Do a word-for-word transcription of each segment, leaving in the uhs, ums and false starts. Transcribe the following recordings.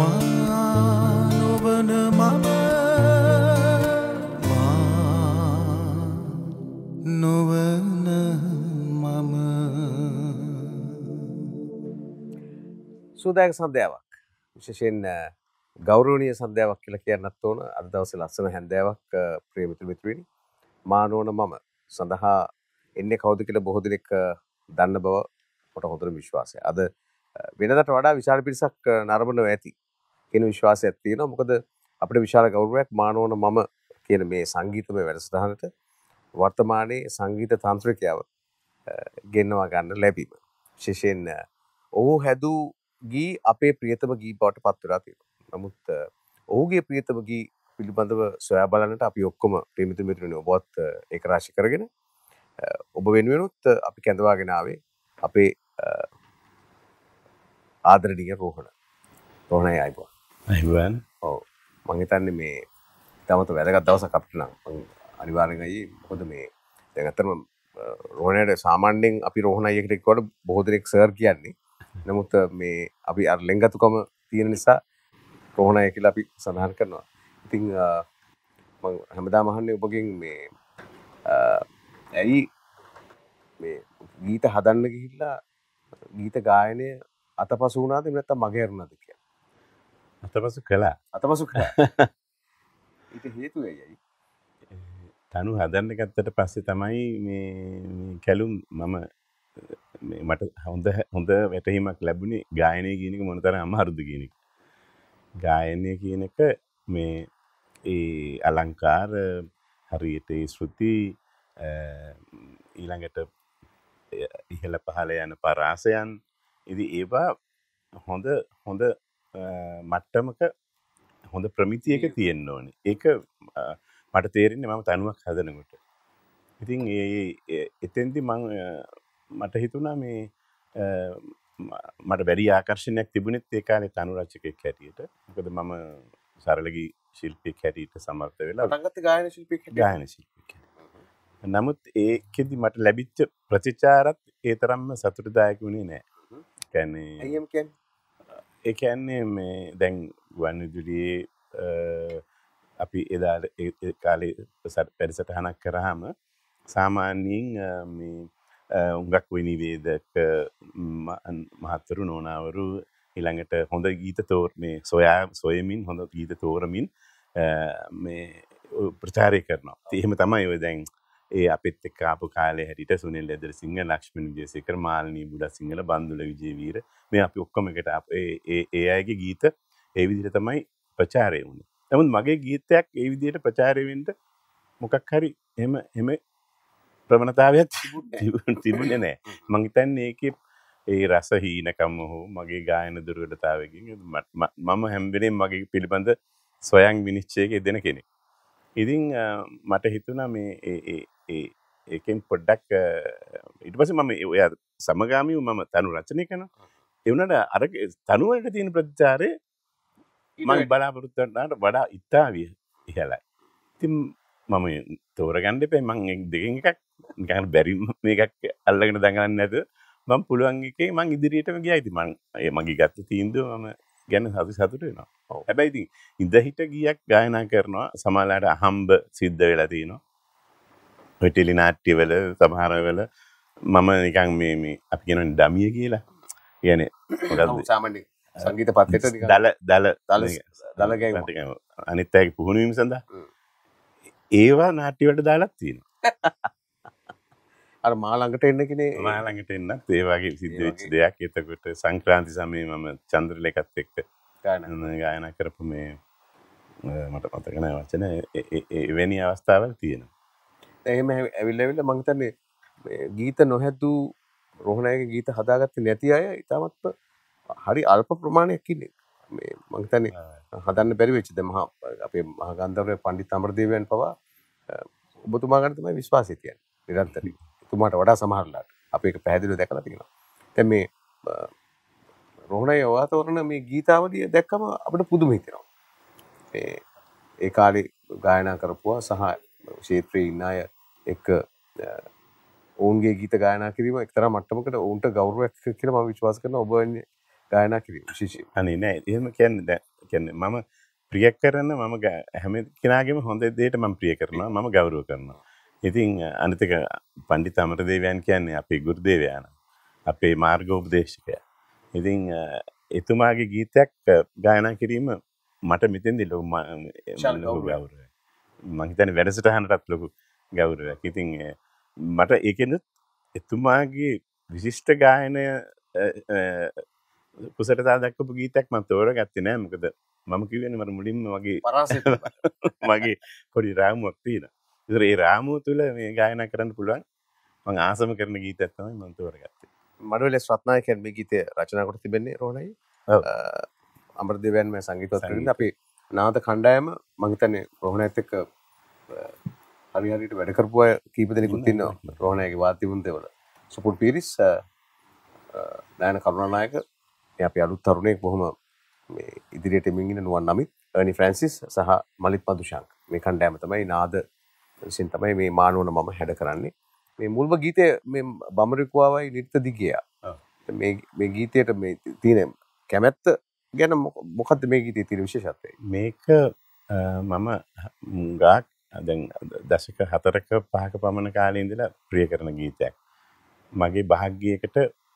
මානොවන මම නොවන මම සුවදායක සන්ධ්‍යාවක් විශේෂයෙන් ගෞරවනීය සන්ධ්‍යාවක් කියලා කියන්නත් ඕන. අද දවසේ ලස්සන හැන්දෑවක් ප්‍රිය මිත්‍ර මිත්‍රයනි. මානෝන මම සඳහා එන්නේ කවුද කියලා බොහෝ දෙනෙක් දන්න බව මට හොඳට විශ්වාසයි. අද වෙනදට වඩා විශාල පිරිසක් නරඹනවා ඇති කියන විශ්වාසයක් තියෙනවා. මොකද අපිට විශාල ගෞරවයක් මානෝන මම කියන මේ සංගීතමය වැඩසටහනට වර්තමානයේ සංගීත තාන්ත්‍රිකයව ගෙන්වා ගන්න ලැබීම. විශේෂයෙන් ඔහු හැදූ ගී අපේ ප්‍රියතම ගී බවට පත් වෙලා තියෙනවා. නමුත් ඔහුගේ ප්‍රියතම ගී පිළිබඳව සොයා බලන්නට අපි ඔක්කොම ප්‍රිය මිත්‍ර මිත්‍රයනි ඔබවත් ඒක රාශි කරගෙන ඔබ වෙනුවෙනුත් අපි කැඳවාගෙන ආවේ අපේ ආදරණීය රෝහණ. රෝහණයි අයබෝ. අයබෝන්. ඔව්. මම හිතන්නේ මේ තමත වැදගත් දවසක් අපිට නම් මම අනිවාර්යෙන් අයියේ මොකද මේ දැන් අතරම රෝහණයට සාමාන්‍යයෙන් අපි රෝහණ අයියකට එක්කවට බොහෝ දෙනෙක් සර් කියන්නේ. නමුත් මේ අපි අර ලෙන්ගතුකම තියෙන නිසා රෝහණ අයිය කියලා අපි සඳහන් කරනවා. ඉතින් මම හැමදාම අහන්නේ ඔබගෙන් මේ ඇයි මේ ගීත හදන්න ගිහිල්ලා ගීත ගායනය අතපසු වුණාද නැත්නම් මගහැරුණාද කියලා. අතපසු කළා. අතපසු කළා. ඒක හේතුව ඇයි? තනු හදන්න ගත්තට පස්සේ තමයි මේ කැලුම් මම මට හොඳ හොඳ වැටහීමක් ලැබුණේ ගායනය කියන එක මොනතරම් අමාරුද කියන එක. ගායනය කියන එක මේ ඒ අලංකාර හරියට ඒ ශ්‍රුති ඊළඟට ඉහළ පහළ යන පරාසයන් ඉතින් ඒවා හොඳ හොඳ මට්ටමක හොඳ ප්‍රමිතියක තියෙන්න ඕනේ. ඒක මට තේරෙන්නේ මම තනුවක් හදනකොට. ඉතින් ඒ එතෙන්දි මම මට හිතුණා මේ මට වැඩි ආකර්ෂණයක් තිබුණෙත් ඒ කාලේ තනු රචකෙක් හැටියට. මොකද මම සරලගී ශිල්පියෙක් හැටියට සමර්ථ වෙලා පටන් ගත්ත ගායන ශිල්පියෙක් හැටියට. ගායන ශිල්පියෙක්. නමුත් ඒකෙදි මට ලැබිච්ච ප්‍රතිචාරත් ඒ තරම්ම සතුටුදායක වුණේ නැහැ. කියන්නේ අයියම් කියන්නේ ඒ කියන්නේ මේ දැන් වන්විදුලියේ අපි එදා ඒ කාලේ වැඩසටහනක් කරාම සාමාන්‍යයෙන් මේ උඟක් විනිවේදක මහත්වරු නෝනාවරු ඊළඟට හොඳ ගීත තෝර මේ සොයා සොයමින් හොඳ ගීත තෝරමින් මේ ප්‍රචාරය කරනවා. එහෙම තමයි ඔය දැන් ඒ අපිත් එක්ක ආපු කාලේ හැටියට සුනිල් ලෙදරසිංහ, ලක්ෂ්මන් විජේසේකර, මාලිනී බුඩසිංහල, බන්දුල විජේවීර මේ අපි ඔක්කොම එකට ඒ ඒ ඒ අයගේ ගීත ඒ විදිහට තමයි ප්‍රචාරය වුණේ. නමුත් මගේ ගීතයක් ඒ විදිහට ප්‍රචාරය වෙන්න මොකක් හරි එහෙම එහෙම ප්‍රවණතාවයක් තිබුණේ නැහැ. මම හිතන්නේ ඒකේ ඒ රස හීනකම හෝ මගේ ගායන දුර්වලතාවයකින් මම හැම වෙලේම මගේ පිළිබඳ සොයන් විනිශ්චයක දෙන කෙනෙක්. ඉතින් මට හිතුණා මේ ඒ ඒ ඒ ඒකෙන් පොඩ්ඩක් ඊට පස්සේ මම ඔය සමගාමීව මම තනු රචනය කරනවා. ඒ වුණාට අර තනු වලට තියෙන ප්‍රතිචාරය මම බලාපොරොත්තු වෙනවට වඩා ඉතාලිය ඉහළයි. ඉතින් මම තෝරගන්න එපා මම දෙකෙන් එකක් නිකන් බැරි මේකක් අල්ලගෙන දඟලන්නේ නැතුව මම පුළුවන් එකේ මම ඉදිරියටම ගියා. ඉතින් මම මගේ ගත්ත තීන්දුව මම ගැන සතු සතුට වෙනවා. හැබැයි ඉතින් ඉඳ හිට ගීයක් ගායනා කරනවා සමහරවිට අහම්බ සිද්ධ වෙලා තියෙනවා. ඔය ටෙලි නාට්‍යවල සමහර වෙල මම නිකන් මේ මේ අපි කියනවනේ දමිය කියලා. කියන්නේ මොකද්ද? සාමාන්‍ය සංගීත පත්‍රයට නිකන් දල දල දල දල ගෑම අනිත් අයගේ පුහුණු වීම සඳහා ඒවා නාට්‍ය වලට දාලා තියෙනවා. අර මා ළඟට එන්න කෙනේ මා ළඟට එන්නත් ඒ වගේ සිද්ධ වෙච්ච දෙයක්. එතකොට සංක්‍රාන්ති සමයේ මම චන්ද්‍රලේඛත් එක්ක ගායනා කරපු මේ මට මතක නැහැ වචන එවැනි අවස්ථාවල් තියෙනවා. එහෙම ඇවිල්ලා ඇවිල්ලා මම හිතන්නේ මේ ගීත නොහැදූ රෝහණගේ ගීත හදාගත්තේ නැති අය ඉතාමත් හරි අල්ප ප්‍රමාණයක් ඉන්නේ. මේ මම හිතන්නේ හදන්න බැරි වෙච්ච දැන් මහා අපේ මහා ගන්ධර්ව පණ්ඩිත අමරදේවයන් පවා ඔබතුමා ගන්න තමයි විශ්වාසය තියන්නේ නිරන්තරයෙන්. තුමාට වඩා සමහරලාට අපි ඒක පැහැදිලිව දැකලා තියෙනවා. දැන් මේ රෝහණේ ඔයාතවරන මේ ගීතාවලිය දැක්කම අපිට පුදුම හිතෙනවා. මේ ඒ කාලේ ගායනා කරපුවා සහ ක්ෂේත්‍රයේ ඉන්න අය එක්ක ඔවුන්ගේ ගීත ගායනා කිරීම එක්තරා මට්ටමකට ඔවුන්ට ගෞරවයක් කියලා මම විශ්වාස කරනවා. ඔබ වෙන්නේ ගායනා කිරීම විශේෂයෙන්. අනේ නෑ එහෙම කියන්නේ දැන් කියන්නේ මම ප්‍රිය කරන මම ගා- හැම කෙනාගේම හොඳ දෙයට මම ප්‍රිය කරනවා මම ගෞරව කරනවා. ඉතින් අනිත් එක පණ්ඩිත අමරදේවයන් කියන්නේ අපේ ගුරුදේවයා අපේ මාර්ගෝපදේශකයා. ඉතින් එතුමාගේ ගීතයක් ගායනා කිරීම මට මෙතෙන්දී ලොකු ගෞරවයක්. මම හිතන්නේ වැඩසටහනටත් ලොකු ගෞරවයක්. ඉතින් මට ඒකෙනුත් එතුමාගේ විශිෂ්ට ගායනය කුසලතා දක්වපු ගීතයක් මම තෝරගත්තේ නෑ. මොකද මම කිව්වනේ මට මුලින්ම වගේ පරාසයට මගේ පොඩි රාමුවක් තියෙනවා. ඒතර ඒ රාමුව තුල මේ ගායනා කරන්න පුළුවන් මම ආසම කරන ගීතයක් තමයි මම තෝරගත්තේ. මඩවලස් රත්නායකයන් මේ ගීතය රචනා කොට තිබෙන්නේ රෝහණයි. ඔව්. අමරදේවයන් මේ සංගීතවත් කරමින් අපි නාද කණ්ඩායම මම හිතන්නේ රෝහණයත් එක්ක හරි හරියට වැඩ කරපු අය කීප දෙනෙකුත් ඉන්නවා රෝහණයගේ වාද්‍ය වෘන්දවල. සුපුල් පීරිස්, නායන කරුණානායක, මේ අපි අලුත් තරුණයෙක් බොහොම මේ ඉදිරියට එමින් ඉන්න නුවන් නමිත්, අර්නි ෆ්‍රැන්සිස් සහ මලිත් මදුශාංක. මේ කණ්ඩායම තමයි නාද විසින් තමයි මේ මානවන මම හැඩ කරන්නේ. මේ මුල්ම ගීතය මේ බමරිකුවාවයි නිර්ත දිගියා. මේ මේ ගීතයට මේ තියෙන කැමැත්ත ගැන මොකක්ද මේ ගීතයේ තියෙන විශේෂත්වය? මේක මම ගාක් දැන් දශක හතරක පහක පමණ කාලේ ඉඳලා ප්‍රිය කරන ගීතයක්. මගේ භාග්‍යයකට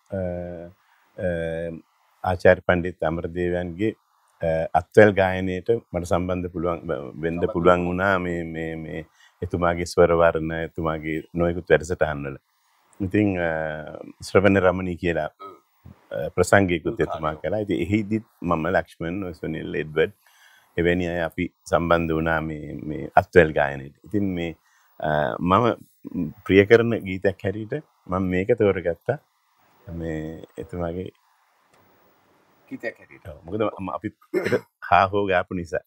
ආචාර්ය පණ්ඩිත අමරදේවයන්ගේ අත්වැල් ගායනයට මට සම්බන්ධ පුළුවන් වෙන්න පුළුවන් වුණා මේ මේ මේ එතුමාගේ ස්වර වර්ණ එතුමාගේ නොයෙකුත් වැඩසටහන් වල. ඉතින් ශ්‍රවණ රමණී කියලා ප්‍රසංගිකුත් එතුමා කළා. ඉතින් එහිදි මම ලක්ෂ්මන් සුනිල් එඩ්වඩ් එවැනි අය අපි සම්බන්ධ වුණා මේ මේ අත්වැල් ගායනයට. ඉතින් මේ මම ප්‍රිය කරන ගීතයක් හැටියට මම මේක තෝරගත්තා මේ එතුමාගේ ගීතයක් හැටියට. මොකද අපි හා හෝ ගාපු නිසා.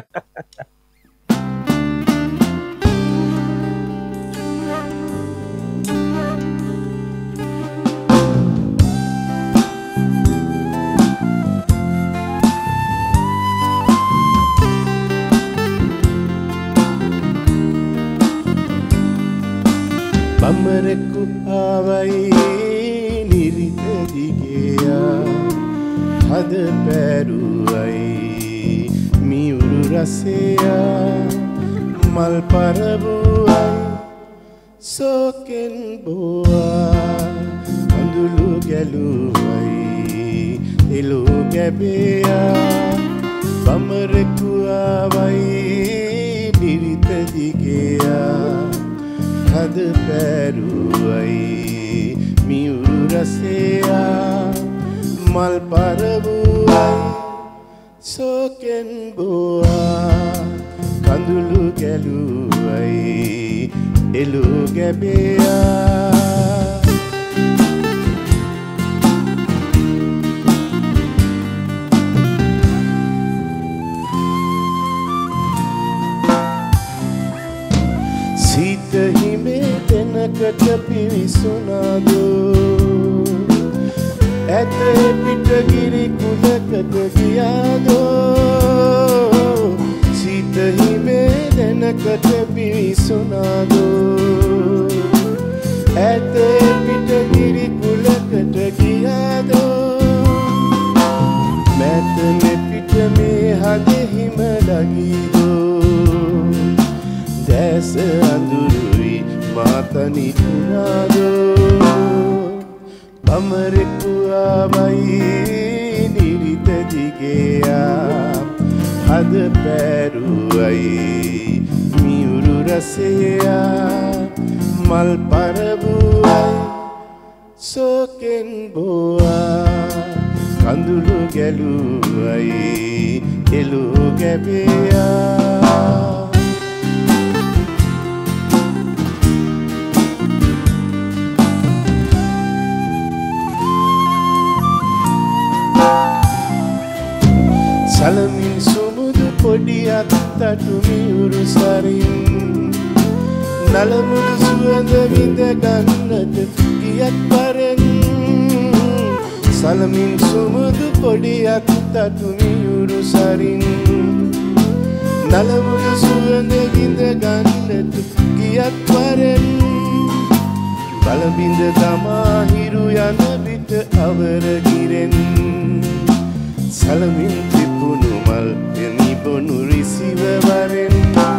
බමරෙකු ආවයි නිරිත දිගයා හද පැරුවයි මියුරු රසයා මල් පරබුවයි සෝකෙන් බෝවා අඳුළු ගැලුවයි එළු ගැබයා බමරෙකු ආවයි නිරිත දිගයා හද පැරුවයි මියුරු රසයා මල් පරබුවයි සෝකෙන් බෝවා කඳුළු ගැලුවයි එළු ගැබයා සීත හිමේ දෙනකට පිවිසුනාදෝ ඇත පිටගිරි කුලකට ගියාදෝ සීත හිමේ දෙනකට පිවිසුනාදෝ ඇත පිටගිරි කුලකට ගියාදෝ මැතන පිට මේ හදෙහිම ලගීදෝ දැස අඳුරුයි මාතනි තුනාදෝ බමරෙකු ආවයි නිරිත දිගයා හද පැරුවයි මියුරු රසයා මල් පරබුවයි සෝකෙන් බෝවා කඳුළු ගැලුවයි එළු ගැබයා සලමින් සුමුදු පොඩියක් තටු මියුරු සරින් නලමුළු සුවඳ විඳ ගන්නට ගියත් පරෙන් සලමින් සුමුදු පොඩියක් තටු මියුරු සරින් නලමුළු සුවඳ විඳ ගන්නට ගියත් පරෙන් බලබිඳ තමා හිරු යන විට අවර ගිරෙන් කලමින් තිබුණු මල් නිබුණු රිසිව වරෙන්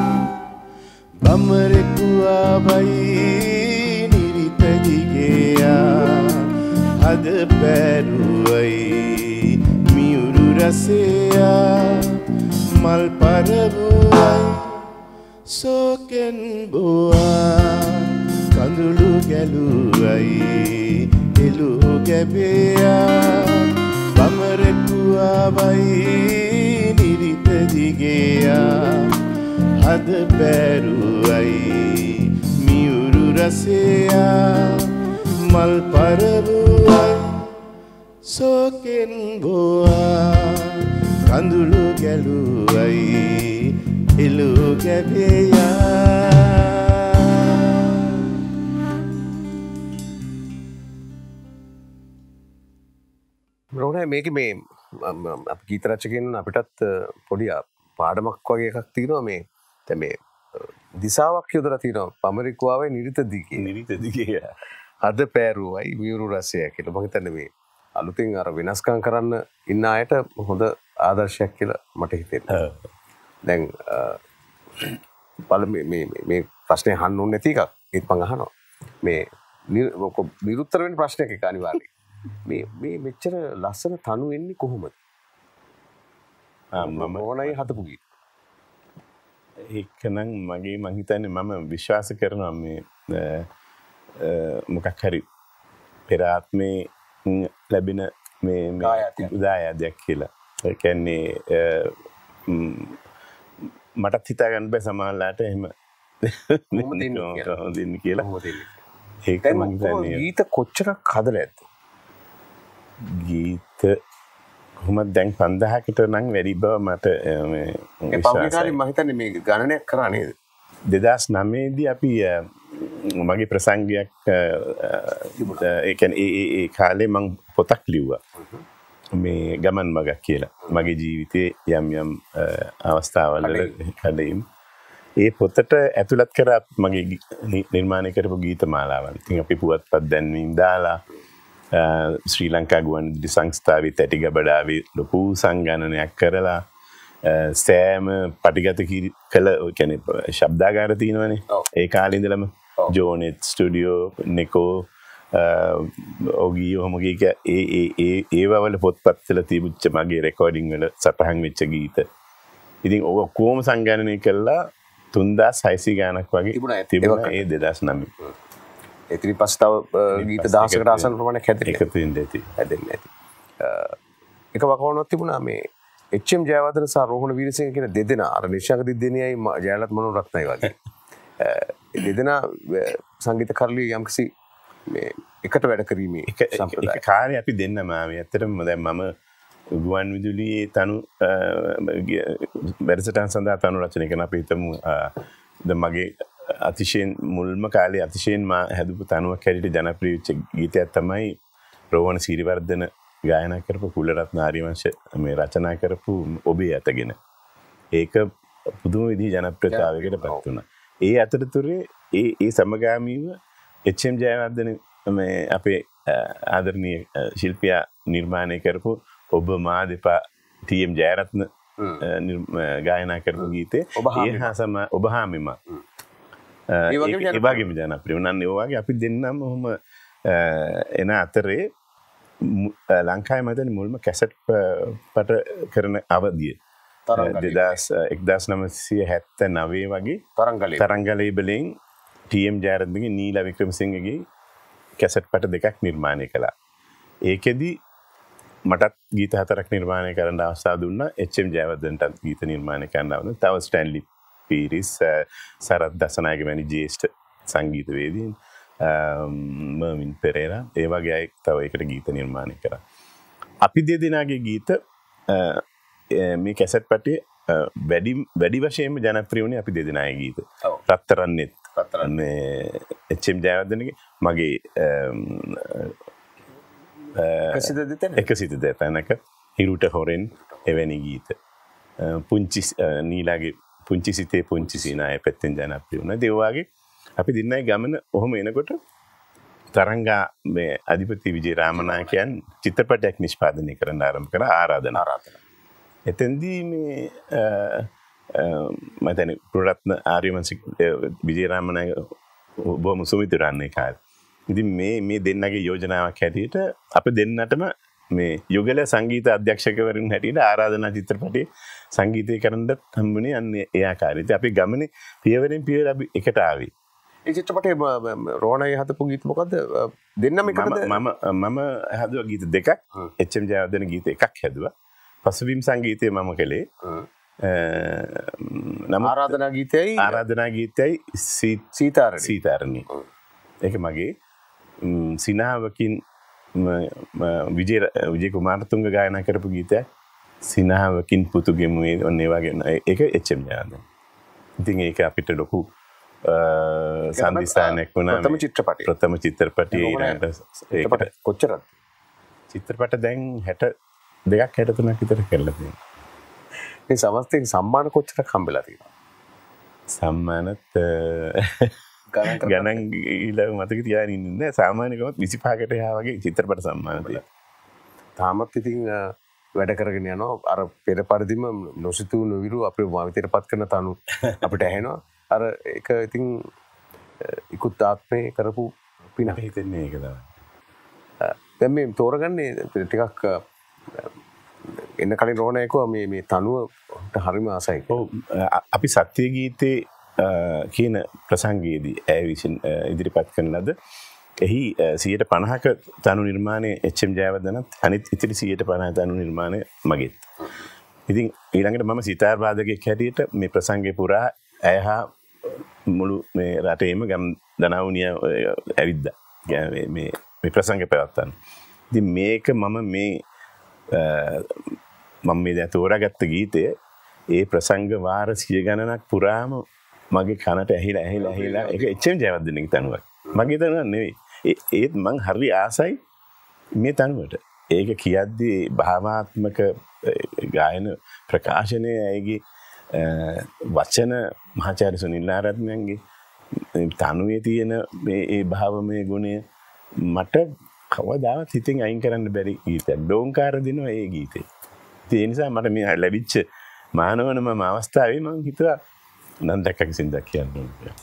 බම්මරෙකු ආවයි නිරිත දිගේයා අද පැරුවයි මියුරු රසයා මල් පරවුවයි සෝකෙන් බොවා කඳුළු ගැලුවයි එළු ගැබෙයා බමරෙකු ආවයි නිරිත දිගේයා අද පැරුවයි මියුරු රසයා මල් පරවුවයි සෝකෙන් බොවා කඳුළු ගැලුවයි එළු ගැබෙයා රෝහණ මේක මේ අප ගීත රචකයන් අපිටත් පොඩි පාඩමක් වගේ එකක් තියෙනවා මේ දැන් මේ දිසාවක් යොදලා තියෙනවා පමරිකුවාවේ නිරිත දිගේ නිරිත දිගේ අද පෑරුවයි මියුරු රසය කියලා මම හිතන්නේ මේ අලුතින් අර වෙනස්කම් කරන්න ඉන්න අයට හොඳ ආදර්ශයක් කියලා මට හිතෙනවා. දැන් බල මේ මේ මේ ප්‍රශ්නේ අහන්න ඕනේ නැති එකක් ඒත් මම අහනවා. මේ නිරුත්තර වෙන ප්‍රශ්නයක් එක අනිවාර්යයෙන්. මේ මේ මෙච්චර ලස්සන තනු එන්නේ කොහොමද? මම ඕනයි හදපු ගීත. ඒකනම් මගේ මං හිතන්නේ මම විශ්වාස කරනවා මේ මොකක් හරි පෙර ආත්මේ ලැබෙන මේ මේ දායාදයක් කියලා. ඒ කියන්නේ මටත් හිතා ගන්න බෑ සමහරලාට එහෙම දෙන්න කියලා. ඒක මං හිතන්නේ ගීත කොච්චරක් හදලා ඇද්ද? ගීත කොහොමද දැන් පන්දහකට නම් වැඩි බව මට මේ විශ්වාසයි. මම හිතන්නේ මේ ගණනයක් කරා නේද? දෙදාස් නවය දී අපි මගේ ප්‍රසංගයක් ඒ කියන්නේ ඒ ඒ කාලේ මම පොතක් ලිව්වා. මේ ගමන් මගක් කියලා. මගේ ජීවිතයේ යම් යම් අවස්ථාවල කඩේම් ඒ පොතට ඇතුළත් කර මගේ නිර්මාණය කරපු ගීත මාලාවන්. ඉතින් අපි පුවත්පත් දැන්වීම් දාලා ශ්‍රී ලංකා ගුවන්විදුලි සංස්ථාවේ තැටි ගබඩාවේ ලොකු සංගණනයක් කරලා සෑම පටිගත කළ කියන්නේ ශබ්දාගාර තියෙනවනේ. ඒ කාලේ ඉඳලම ජෝනෙට් ස්ටුඩියෝ නෙකෝ ඔගී ඔහොමගේ ඒ ඒ ඒ ඒවවල පොත්පත්වල තිබුච්ච මගේ රෙකෝඩින් වල සටහන් වෙච්ච ගීත. ඉතින් ඔය කොහොම සංගණනය කළා තුන්දාස් හයසිය ගානක් වගේ තිබුණා ඒ දෙදාස් නවය. එතින් පස්සේ තව ගීත දහසකට ආසන්න ප්‍රමාණයක් හැදෙන්නේ. එකතු වෙන්නේ ඇති. හැදෙන්නේ ඇති. එක වකවානුවක් තිබුණා මේ එච් එම් ජයවර්ධන සහ රෝහණ වීරසිංහ කියන දෙදෙනා අර නිශාංක දිද්දෙනියයි ජයලත් මනෝරත්නයි වගේ. දෙදෙනා සංගීත කරලිය යම්කිසි මේ එකට වැඩ කිරීමේ සම්ප්‍රදාය. ඒක කාර්යය අපි දෙන්නම ආවේ. ඇත්තටම දැන් මම ගුවන් විදුලියේ තනු වැඩසටහන් සඳහා තනු රචනය කරන අපි හිතමු දැන් මගේ අතිශයින් මුල්ම කාලේ අතිශයින් මා හැදපු තනුවක් හැටියට ජනප්‍රිය වෙච්ච ගීතයක් තමයි රෝහණ සිරිවර්ධන ගායනා කරපු කුලරත්න ආරිවංශ මේ රචනා කරපු ඔබේ ඇතගෙන. ඒක පුදුම විදිහේ ජනප්‍රියතාවයකට පත් වුණා. ඒ අතරතුරේ ඒ ඒ සමගාමීව එච් එම් ජයවර්ධන මේ අපේ ආදරණීය ශිල්පියා නිර්මාණය කරපු ඔබ මා දෙපා ටී එම් ජයරත්න ගායනා කරපු ගීතේ ඒ හා සම ඔබ හා මෙම ඒ වගේම ජනප්‍රිය වුණා. ඒ වගේ අපි දෙන්නම ඔහොම එන අතරේ ලංකාවේ මම මුල්ම කැසට් පට කරන අවධිය එක්දාස් නවසිය හැත්තෑ නවය වගේ තරංගලේ බලෙන් ටී එම් ජයරත්නගේ නීලා වික්‍රමසිංහගේ කැසට් පට දෙකක් නිර්මාණය කළා. ඒකෙදි මටත් ගීත හතරක් නිර්මාණය කරන්න අවස්ථාව දුන්නා. එච් එම් ජයවර්ධනටත් ගීත නිර්මාණය කරන්න අවුණා. තව ස්ටැන්ලි පීරිස්, සරත් දසනායක වැනි ජ්‍යෙෂ්ඨ සංගීතවේදීන්, මර්වින් පෙරේරා ඒ වගේ අය තව ඒකට ගීත නිර්මාණය කරා. අපි දෙදෙනාගේ ගීත මේ කැසට් පටේ වැඩි වැඩි වශයෙන්ම ජනප්‍රිය වුණේ අපි දෙදෙනාගේ ගීත. රත්තරන්නෙත් මේ එච් එම් ජයවර්ධනගේ මගේ එකසිත දෙතැනක හිරුට හොරෙන් එවැනි ගීත. පුංචි නීලාගේ පුංචි සිතේ පුංචි සීනාය පැත්තෙන් ජනප්‍රිය වුණා. ඒ වගේ අපි දෙන්නයි ගමන ඔහොම එනකොට තරංගා මේ අධිපති විජේ රාමනායකයන් චිත්‍රපටයක් නිෂ්පාදනය කරන්න ආරම්භ කළා ආරාධන ආරාධන. එතෙන්දී මේ මම දැන් ප්‍රරත්න ආර්යවංශ විජේ රාමනායක බොහොම සුමිතුරන්නේ කාලේ. ඉතින් මේ මේ දෙන්නගේ යෝජනාවක් හැටියට අප දෙන්නටම මේ යුගල සංගීත අධ්‍යක්ෂකවරුන් හැටියට ආරාධනා චිත්‍රපටයේ සංගීතය කරන්නත් හම්බුනේ අන්නේ ඒ ආකාරයට. අපි ගමනේ පියවරෙන් පියවර අපි එකට ආවේ. ඒ චිත්‍රපටයේ රෝණයි හදපු ගීත මොකද්ද? දෙන්නම එකද? මම මම හදුවා ගීත දෙකක්. එච් එම් ජයවර්ධන ගීත එකක් හැදුවා. පසුබිම් සංගීතය මම කළේ. නම ආරාධනා ගීතයයි ආරාධනා ගීතයයි සීතාරණී. සීතාරණී. ඒක මගේ සිනාවකින් විජය විජය කුමාරතුංග ගායනා කරපු ගීතයක්. සිනාවකින් පුතුගෙමුවේ ඔන්න ඒ වගේ ඒක එච් එම් ජයවර්ධන. ඉතින් ඒක අපිට ලොකු සම්දිස්ථානයක් වුණා. ප්‍රථම චිත්‍රපටය. ප්‍රථම චිත්‍රපටය ඊළඟට කොච්චරද? චිත්‍රපට දැන් හැට දෙකක් හැට තුනක් විතර කරලා තියෙනවා. මේ සමස්තයෙන් සම්මාන කොච්චරක් හම්බෙලා තියෙනවද? සම්මානත් ගණන් ඊළඟ මතක තියාගෙන ඉන්නේ නැහැ. සාමාන්‍යකමත් විසිපහකට එහා වගේ චිත්‍රපට සම්මාන තියෙනවා. තාමත් ඉතින් වැඩ කරගෙන යනවා. අර පෙර පරිදිම නොසිතූ නොවිරු අපේ භාවිතයටපත් කරන තනු අපිට ඇහෙනවා. අර ඒක ඉතින් ඉක්ුත් ආත්මේ කරපු පින හිතෙන්නේ ඒක තමයි. දැන් මේ තෝරගන්නේ ටිකක් එන්න කලින් රෝණයකෝ මේ මේ තනුවට හරිම ආසයි. ඔව් අපි සත්‍ය ගීතේ කියන ප්‍රසංගයේදී ඇය විසින් ඉදිරිපත් කරන ලද එහි සියයට පනහක තනු නිර්මාණය එච් එම් ජයවර්ධනත් අනිත් ඉතිරි සියයට පනහ තනු නිර්මාණය මගෙත්. ඉතින් ඊළඟට මම සිතාර් වාදකයෙක් හැටියට මේ ප්‍රසංගේ පුරා ඇය හා මුළු මේ රටේම ගම් දනවුනිය ඇවිද්දා. මේ මේ ප්‍රසංග පැවැත්වන්න. ඉතින් මේක මම මේ මම මේ දැන් තෝරාගත්ත ගීතය ඒ ප්‍රසංග වාර සිය ගණනක් පුරාම මගේ කනට ඇහිලා ඇහිලා ඇහිලා ඒක එච් එම් ජයවර්ධනගේ තනුවක්. මගේ තනුවක් නෙවෙයි. ඒත් මං හරි ආසයි මේ තනුවට. ඒක කියද්දී භාවාත්මක ගායන ප්‍රකාශනය ඇයිගේ වචන මහාචාර්ය සුනිල් ආරත්නයන්ගේ තනුවේ තියෙන මේ ඒ භාවමය ගුණය මට කවදාවත් හිතෙන් අයින් කරන්න බැරි ගීතයක්. ඩෝංකාර දිනවා ඒ ගීතේ. ඒ නිසා මට මේ ලැබිච්ච මානවනම අවස්ථාවේ මම හිතුවා නන්දක්කගේ සින්දක් කියන්න ඕනේ.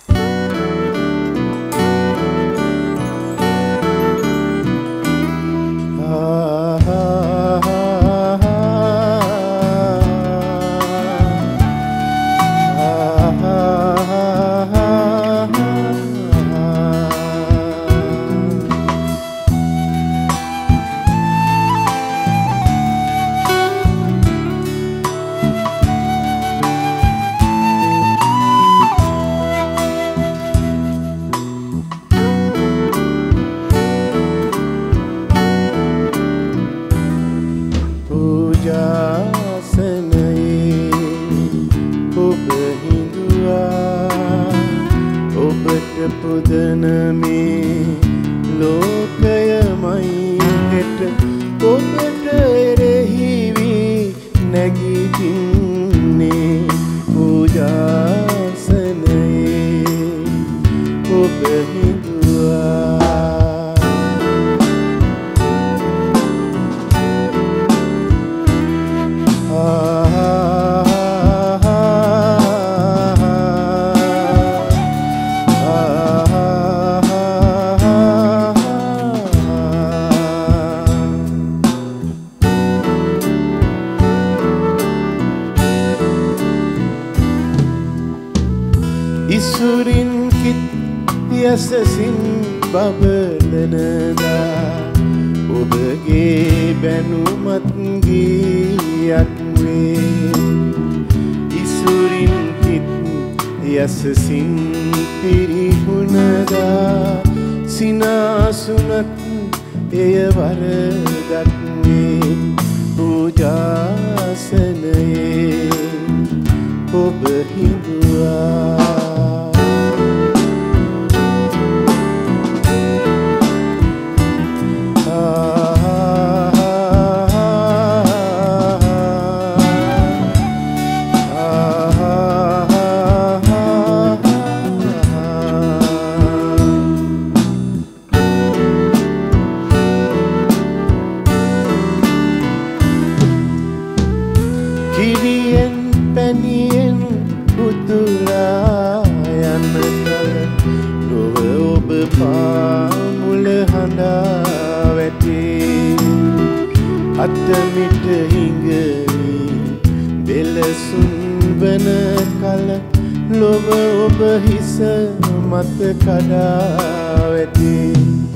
මිට හිඟවි දෙලසුන් වන කල ලොව ඔබ හිස මත කඩා වැටේ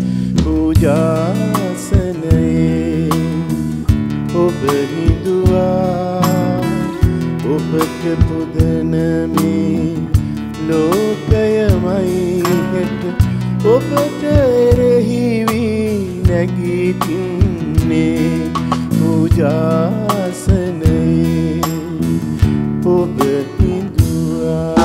පූජාසනයේ ඔබ හිඳුවා ඔබට පුදන මේ ලෝකයමයි හෙට ඔබට එරෙහි වී නැගිටින්නේ පූජාසනයේ ඔබ හිඳුවා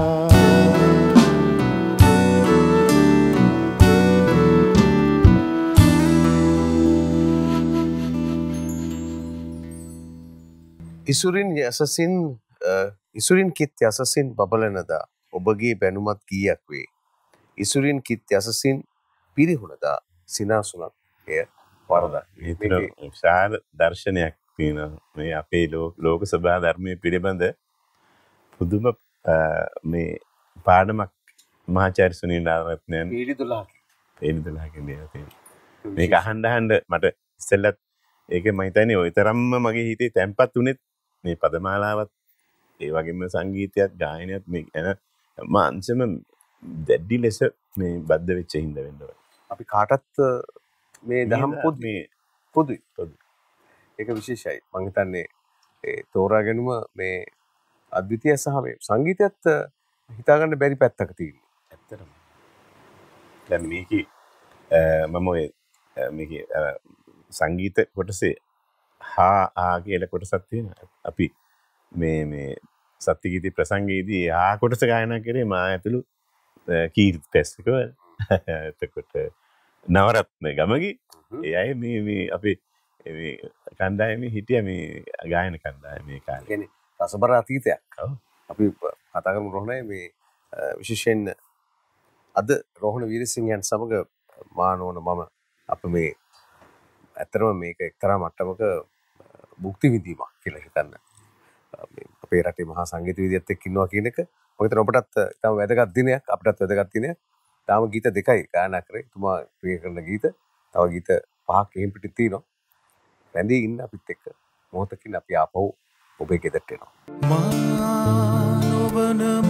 ඉසුරින් යසසින් ඉසුරින් කිත් යසසින් බබලනදා ඔබගේ බැනුමත් ගීයක් වේ. ඉසුරින් කිත් යසසින් පිරිහුණදා සිනාසුනක් එය වරදක්. ඒතර විශාල දර්ශනයක් තියෙනවා මේ අපේ ලෝක සභා ධර්මයේ පිළිබඳ පුදුම මේ පාඩමක් මහාචාර්ය සුනිල් නාරත්නයන් පීඩි දොළහකින් පීඩි දොළහකින් දීලා තියෙනවා. මේක අහන්න අහන්න මට ඉස්සෙල්ලත් ඒක මම හිතන්නේ ওই තරම්ම මගේ හිතේ තැම්පත් උනේත් මේ පදමාලාවත් ඒ වගේම සංගීතයත් ගායනයත් මේ එන මාංශම දැඩි ලෙස මේ බද්ධ වෙච්ච හින්දා වෙන්න ඕනේ. අපි කාටත් මේ දහම් පොත් මේ පොදුයි පොදුයි. ඒක විශේෂයි. මම හිතන්නේ ඒ තෝරා ගැනීම මේ අද්විතීය සහ මේ සංගීතයත් හිතා ගන්න බැරි පැත්තක තියෙනවා. ඇත්තටම. දැන් මේකේ මම ඔය මේකේ සංගීත කොටසේ හා ආ කියලා කොටසක් තියෙනවා. අපි මේ මේ සත්‍යගීති ප්‍රසංගයේදී ආ කොටස ගායනා කරේ මා ඇතුළු කීර්ති ෆෙස්ටිවල්. එතකොට නවරත්න ගමගේ ඒ අය මේ මේ අපේ මේ කණ්ඩායමේ හිටිය මේ ගායන කණ්ඩායමේ කාලේ. කියන්නේ රසබර අතීතයක්. ඔව්. අපි කතා කරමු රෝහණේ මේ විශේෂයෙන් අද රෝහණ වීරසිංහයන් සමග මානෝන මම අප මේ ඇත්තටම මේක එක්තරා මට්ටමක භුක්ති විඳීමක් කියලා හිතන්න. අපේ රටේ මහා සංගීත විදියත් එක්ක ඉන්නවා කියන එක මම හිතන ඔබටත් තාම වැදගත් දිනයක් අපටත් වැදගත් දිනයක්. තාම ගීත දෙකයි ගායනා කරේ. තුමා ප්‍රිය කරන ගීත. තව ගීත පහක් එහෙම් පිටින් තියෙනවා. රැඳී ඉන්න අපිත් එක්ක මොහොතකින් අපි ආපහු ඔබේ ගෙදරට එනවා. මා නොවන මම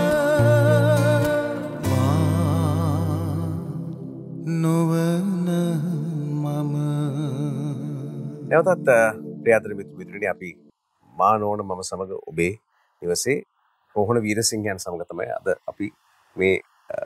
නොවන මම නැවතත් ප්‍රියාදර මිත්‍ර මිත්‍රණි අපි මානෝන මම සමග ඔබේ නිවසේ රෝහණ වීරසිංහයන් සමග තමයි අද අපි මේ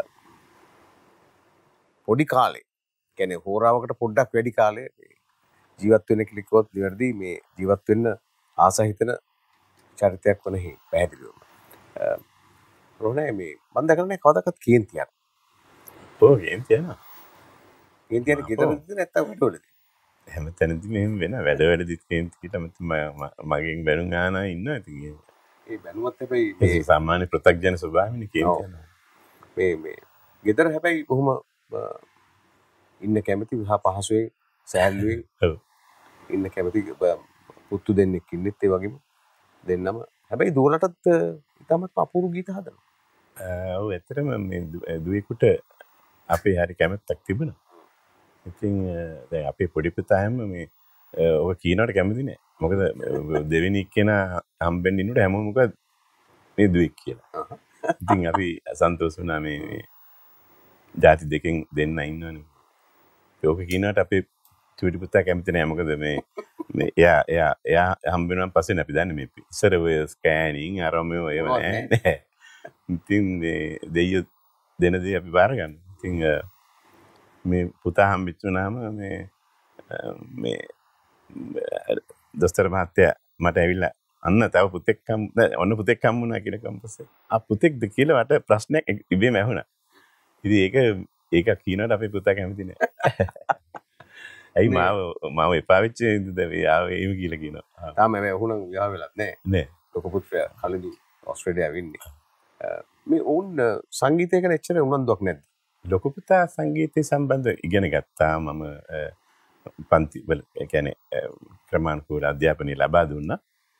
පොඩි කාලේ කියන්නේ හෝරාවකට පොඩ්ඩක් වැඩි කාලේ ජීවත් වෙන්න කියලා කිව්වොත් නිවැරදි මේ ජීවත් වෙන්න ආස හිතන චරිතයක් වන හේ පැහැදිලිවම රෝහණ මේ මම දැකලා නැහැ කවදාවත් කේන්තියක්. ඔව් කේන්තියනවා. කේන්තියනේ ගෙදරද නැත්තම් වැඩවලද? හැම තැනදීම එහෙම වෙන වැඩ වැඩදිත් කේන්තියට මගෙන් බැනුම් ආනා ඉන්නවා ඉතින් ඒ බැනුමත් හැබැයි මේ සාමාන්‍ය ප්‍රත්‍යක්ෂ ස්වභාවයනේ කේන්තියනවා. මේ මේ ගෙදර හැබැයි කොහොම ඉන්න කැමති විහා පහසුවෙන් සෑහලුවෙන් ඉන්න කැමති පුත්තු දෙන්නෙක් ඉන්නෙත් ඒ වගේම දෙන්නම හැබැයි දුවලටත් ඉතාමත් අපූර්ව ගීත හදනවා. ඔව් ඇත්තටම මේ දුවේකට අපේ හරි කැමැත්තක් තිබුණා. ඉතින් දැන් අපේ පොඩි පුතාම මේ ඔක කීනවට කැමති නෑ. මොකද දෙවෙනි එක්කෙනා හම්බෙන්න ඉන්නකොට හැමෝම මොකද මේ දුවෙක් කියලා. ඉතින් අපි සන්තෝෂ වුණා මේ ජාති දෙකෙන් දෙන්න ඉන්නවනේ. ඒක කීනවට අපේ චූටි පුතා කැමති නෑ. මොකද මේ මේ එයා එයා එයා හම්බෙනාන් පස්සේ අපි දන්නේ මේ ඉස්සර ඔය ස්කෑනින් අරමෝ ඒව නෑ නෑ. ඉතින් මේ දෙයියෝ දෙන දේ අපි බාර ගන්න. ඉතින් මේ පුතා හම්බෙච්ච වුණාම මේ මේ දොස්තර මහත්තයා මට ඇවිල්ලා අන්න තව පුතෙක් හම් ඔන්න පුතෙක් හම් වුණා කියලා කම්පස්සේ ආ පුතෙක්ද කියලා මට ප්‍රශ්නයක් ඉබේම ඇහුණා. ඉතින් ඒක ඒක කියනකොට අපේ පුතා කැමති නෑ. ඇයි මාව මාව එපා වෙච්ච ඉඳද මේ ආවේ එහෙම කියලා කියනවා. තාම මේ වුණා විවාහ වෙලත් නෑ. නෑ. ලොකු පුත්‍රයා කලින් ඕස්ට්‍රේලියාව ඉන්නේ. මේ ඕන් සංගීතය ගැන එච්චර උනන්දුවක් නැද්ද? ලොකු පුතා සංගීතය සම්බන්ධ ඉගෙන ගත්තා. මම පන්ති වල කියන්නේ ක්‍රමානුකූල අධ්‍යාපනය ලබා දුන්නා.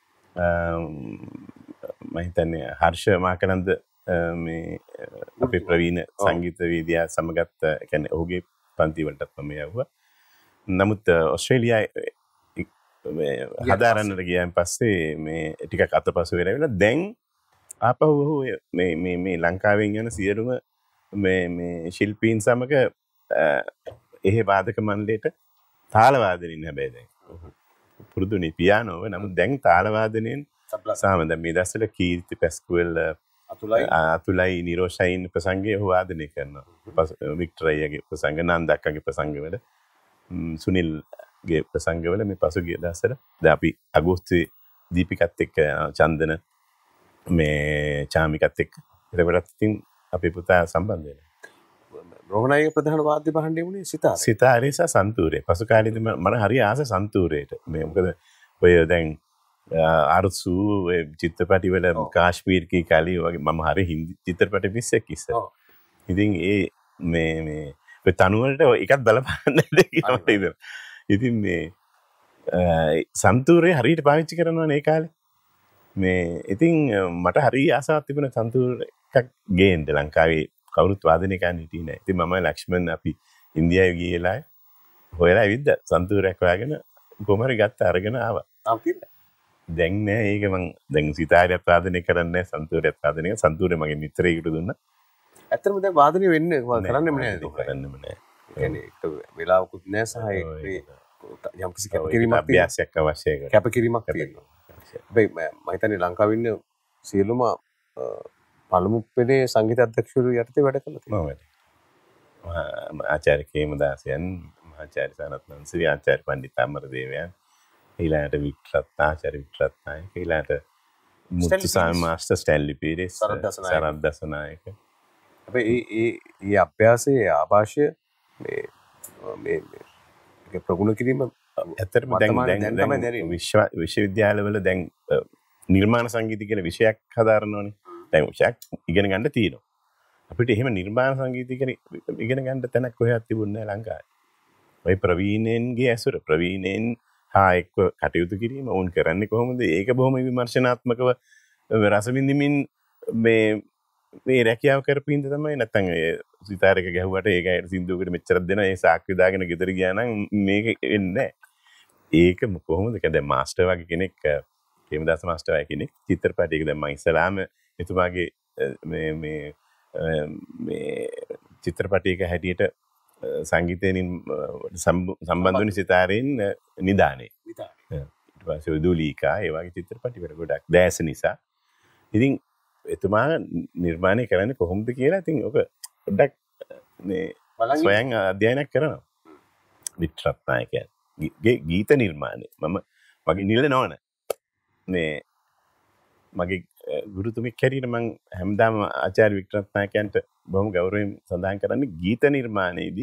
මම හිතන්නේ හර්ෂ මාකනන්ද මේ අපේ ප්‍රවීණ සංගීතවේදියා සමගත් කියන්නේ ඔහුගේ පන්ති වලටත් මම යවුවා. නමුත් ඕස්ට්‍රේලියාවේ හදාරන්නට ගියන් පස්සේ මේ ටිකක් අතපසු වෙලා වෙලා දැන් ආපහු මේ මේ මේ ලංකාවෙන් යන සියලුම මේ මේ ශිල්පීන් සමග එහෙ වාදක මණ්ඩලයට තාල වාදනින් හැබැයි දැන් පුරුදුනේ පියානෝව නමුත් දැන් තාල වාදනයෙන් සාම දැන් මේ දවස්වල කීර්ති පැස්කුවල් අතුලයි අතුලයි නිරෝෂයින් ප්‍රසංගය ඔහු වාදනය කරනවා වික්ටර් අයියාගේ ප්‍රසංග නන්දක්කගේ ප්‍රසංගවල සුනිල්ගේ ප්‍රසංගවල මේ පසුගිය දවස්වල දැන් අපි අගෝස්තුවේ දීපිකත් එක්ක චන්දන මේ චාමිකත් එක්ක ඒකවලත් ඉතින් අපේ පුතා සම්බන්ධ වෙනවා රෝහණයිගේ ප්‍රධාන වාද්‍ය භාණ්ඩය වුණේ සිතාර. සිතාරේ සහ සන්තූරේ. පසු කාලෙදි මම හරි ආස සන්තූරේට. මේ මොකද ඔය දැන් අර්සු ඒ චිත්‍රපටි වල කාශ්මීර් කී කලි වගේ මම හරි හින්දි චිත්‍රපටි පිස්සෙක් ඉස්සර. ඉතින් ඒ මේ මේ ඔය තනු වලට එකක් බලපාන්න කියලා මට හිතෙනවා. ඉතින් මේ සන්තූරේ හරියට පාවිච්චි කරනවනේ ඒ කාලේ. මේ ඉතින් මට හරි ආසාවක් තිබුණා සන්තූර එකක් ගේන්න ලංකාවේ කවුරුත් වාදනය කරන්න හිටියේ නැහැ. ඉතින් මම ලක්ෂ්මන් අපි ඉන්දියාවේ ගියලා හොයලා ඇවිද්ද සන්තූරයක් හොයාගෙන කොහොම හරි ගත්ත අරගෙන ආවා. තාම තියෙන්නේ. දැන් නෑ ඒක මං දැන් සිතාරයක් වාදනය කරන්නේ සන්තූරයක් වාදනය කරන සන්තූරේ මගේ මිත්‍රයෙකුට දුන්නා. ඇත්තටම දැන් වාදනය වෙන්නේ කරන්නෙම නෑ ඒක. කරන්නෙම නෑ. ඒ කියන්නේ ඒක වෙලාවකුත් නෑ සහ ඒ යම් කිසි කැපකිරීමක් අභ්‍යාසයක් අවශ්‍යයි කරනවා. කැපකිරීමක් තියෙනවා. හැබැයි මම හිතන්නේ ලංකාවේ ඉන්න සියලුම පළමු පෙළේ සංගීත අධ්‍යක්ෂකවරු යටතේ වැඩ කළා තියෙනවා. ආචාර්ය කේමදාසයන්, මහාචාර්ය සනත්නන් ශ්‍රී ආචාර්ය පණ්ඩිත අමරදේවයන්, ඊළඟට වික්ටරත් ආචාර්ය වික්ටරත් නායක, ඊළඟට මුත්තුසාමි මාස්ටර් ස්ටැන්ලි පීරිස්, සරත් දසනායක. හැබැයි ඒ ඒ අභ්‍යාසයේ ආభాෂය මේ මේ මේ ප්‍රගුණ කිරීම ඇත්තටම දැන් දැන් දැන් විශ්ව විශ්වවිද්‍යාලවල දැන් නිර්මාණ සංගීතය කියලා විෂයක් හදාරනවානේ. දැන් විෂයක් ඉගෙන ගන්න තියෙනවා. අපිට එහෙම නිර්මාණ සංගීතය කියන ඉගෙන ගන්න තැනක් කොහෙවත් තිබුණේ නැහැ ලංකාවේ. ඔය ප්‍රවීණයන්ගේ ඇසුර ප්‍රවීණයන් හා එක්ව කටයුතු කිරීම වුන් කරන්නේ කොහොමද? ඒක බොහොම විමර්ශනාත්මකව රස විඳින්මින් මේ මේ රැකියාව කරපින්ද තමයි නැත්තම් ඒ සිතාරයක ගැහුවට ඒකයි සින්දුවකට මෙච්චරක් දෙනවා ඒ සාක්ෂි දාගෙන ගෙදර ගියා නම් මේක එන්නේ නැහැ. ඒක කොහොමද? දැන් මාස්ටර් වගේ කෙනෙක් හේමදාස මාස්ටර් වගේ කෙනෙක් චිත්‍රපටයක දැන් මම ඉස්සලාම එතුමාගේ මේ මේ මේ චිත්‍රපටයක හැටියට සංගීතයෙන් සම්බන්ධ වුණු සිතාරෙන් නිදානේ. නිදානේ. ඊට පස්සේ උදුලීකා ඒ වගේ චිත්‍රපටි වල ගොඩක් දැස නිසා. ඉතින් එතුමා නිර්මාණය කරන්නේ කොහොමද කියලා ඉතින් ඔක පොඩ්ඩක් මේ ස්වයං අධ්‍යයනයක් කරනවා. වික්ටරත් නායකයන්ගේ ගීත නිර්මාණය මම මගේ නිල නෝන මේ මගේ ගුරුතුමෙක් හැටියට මම හැමදාම ආචාර්ය වික්ටරත් නායකයන්ට බොහොම ගෞරවයෙන් සඳහන් කරන්නේ ගීත නිර්මාණයේදී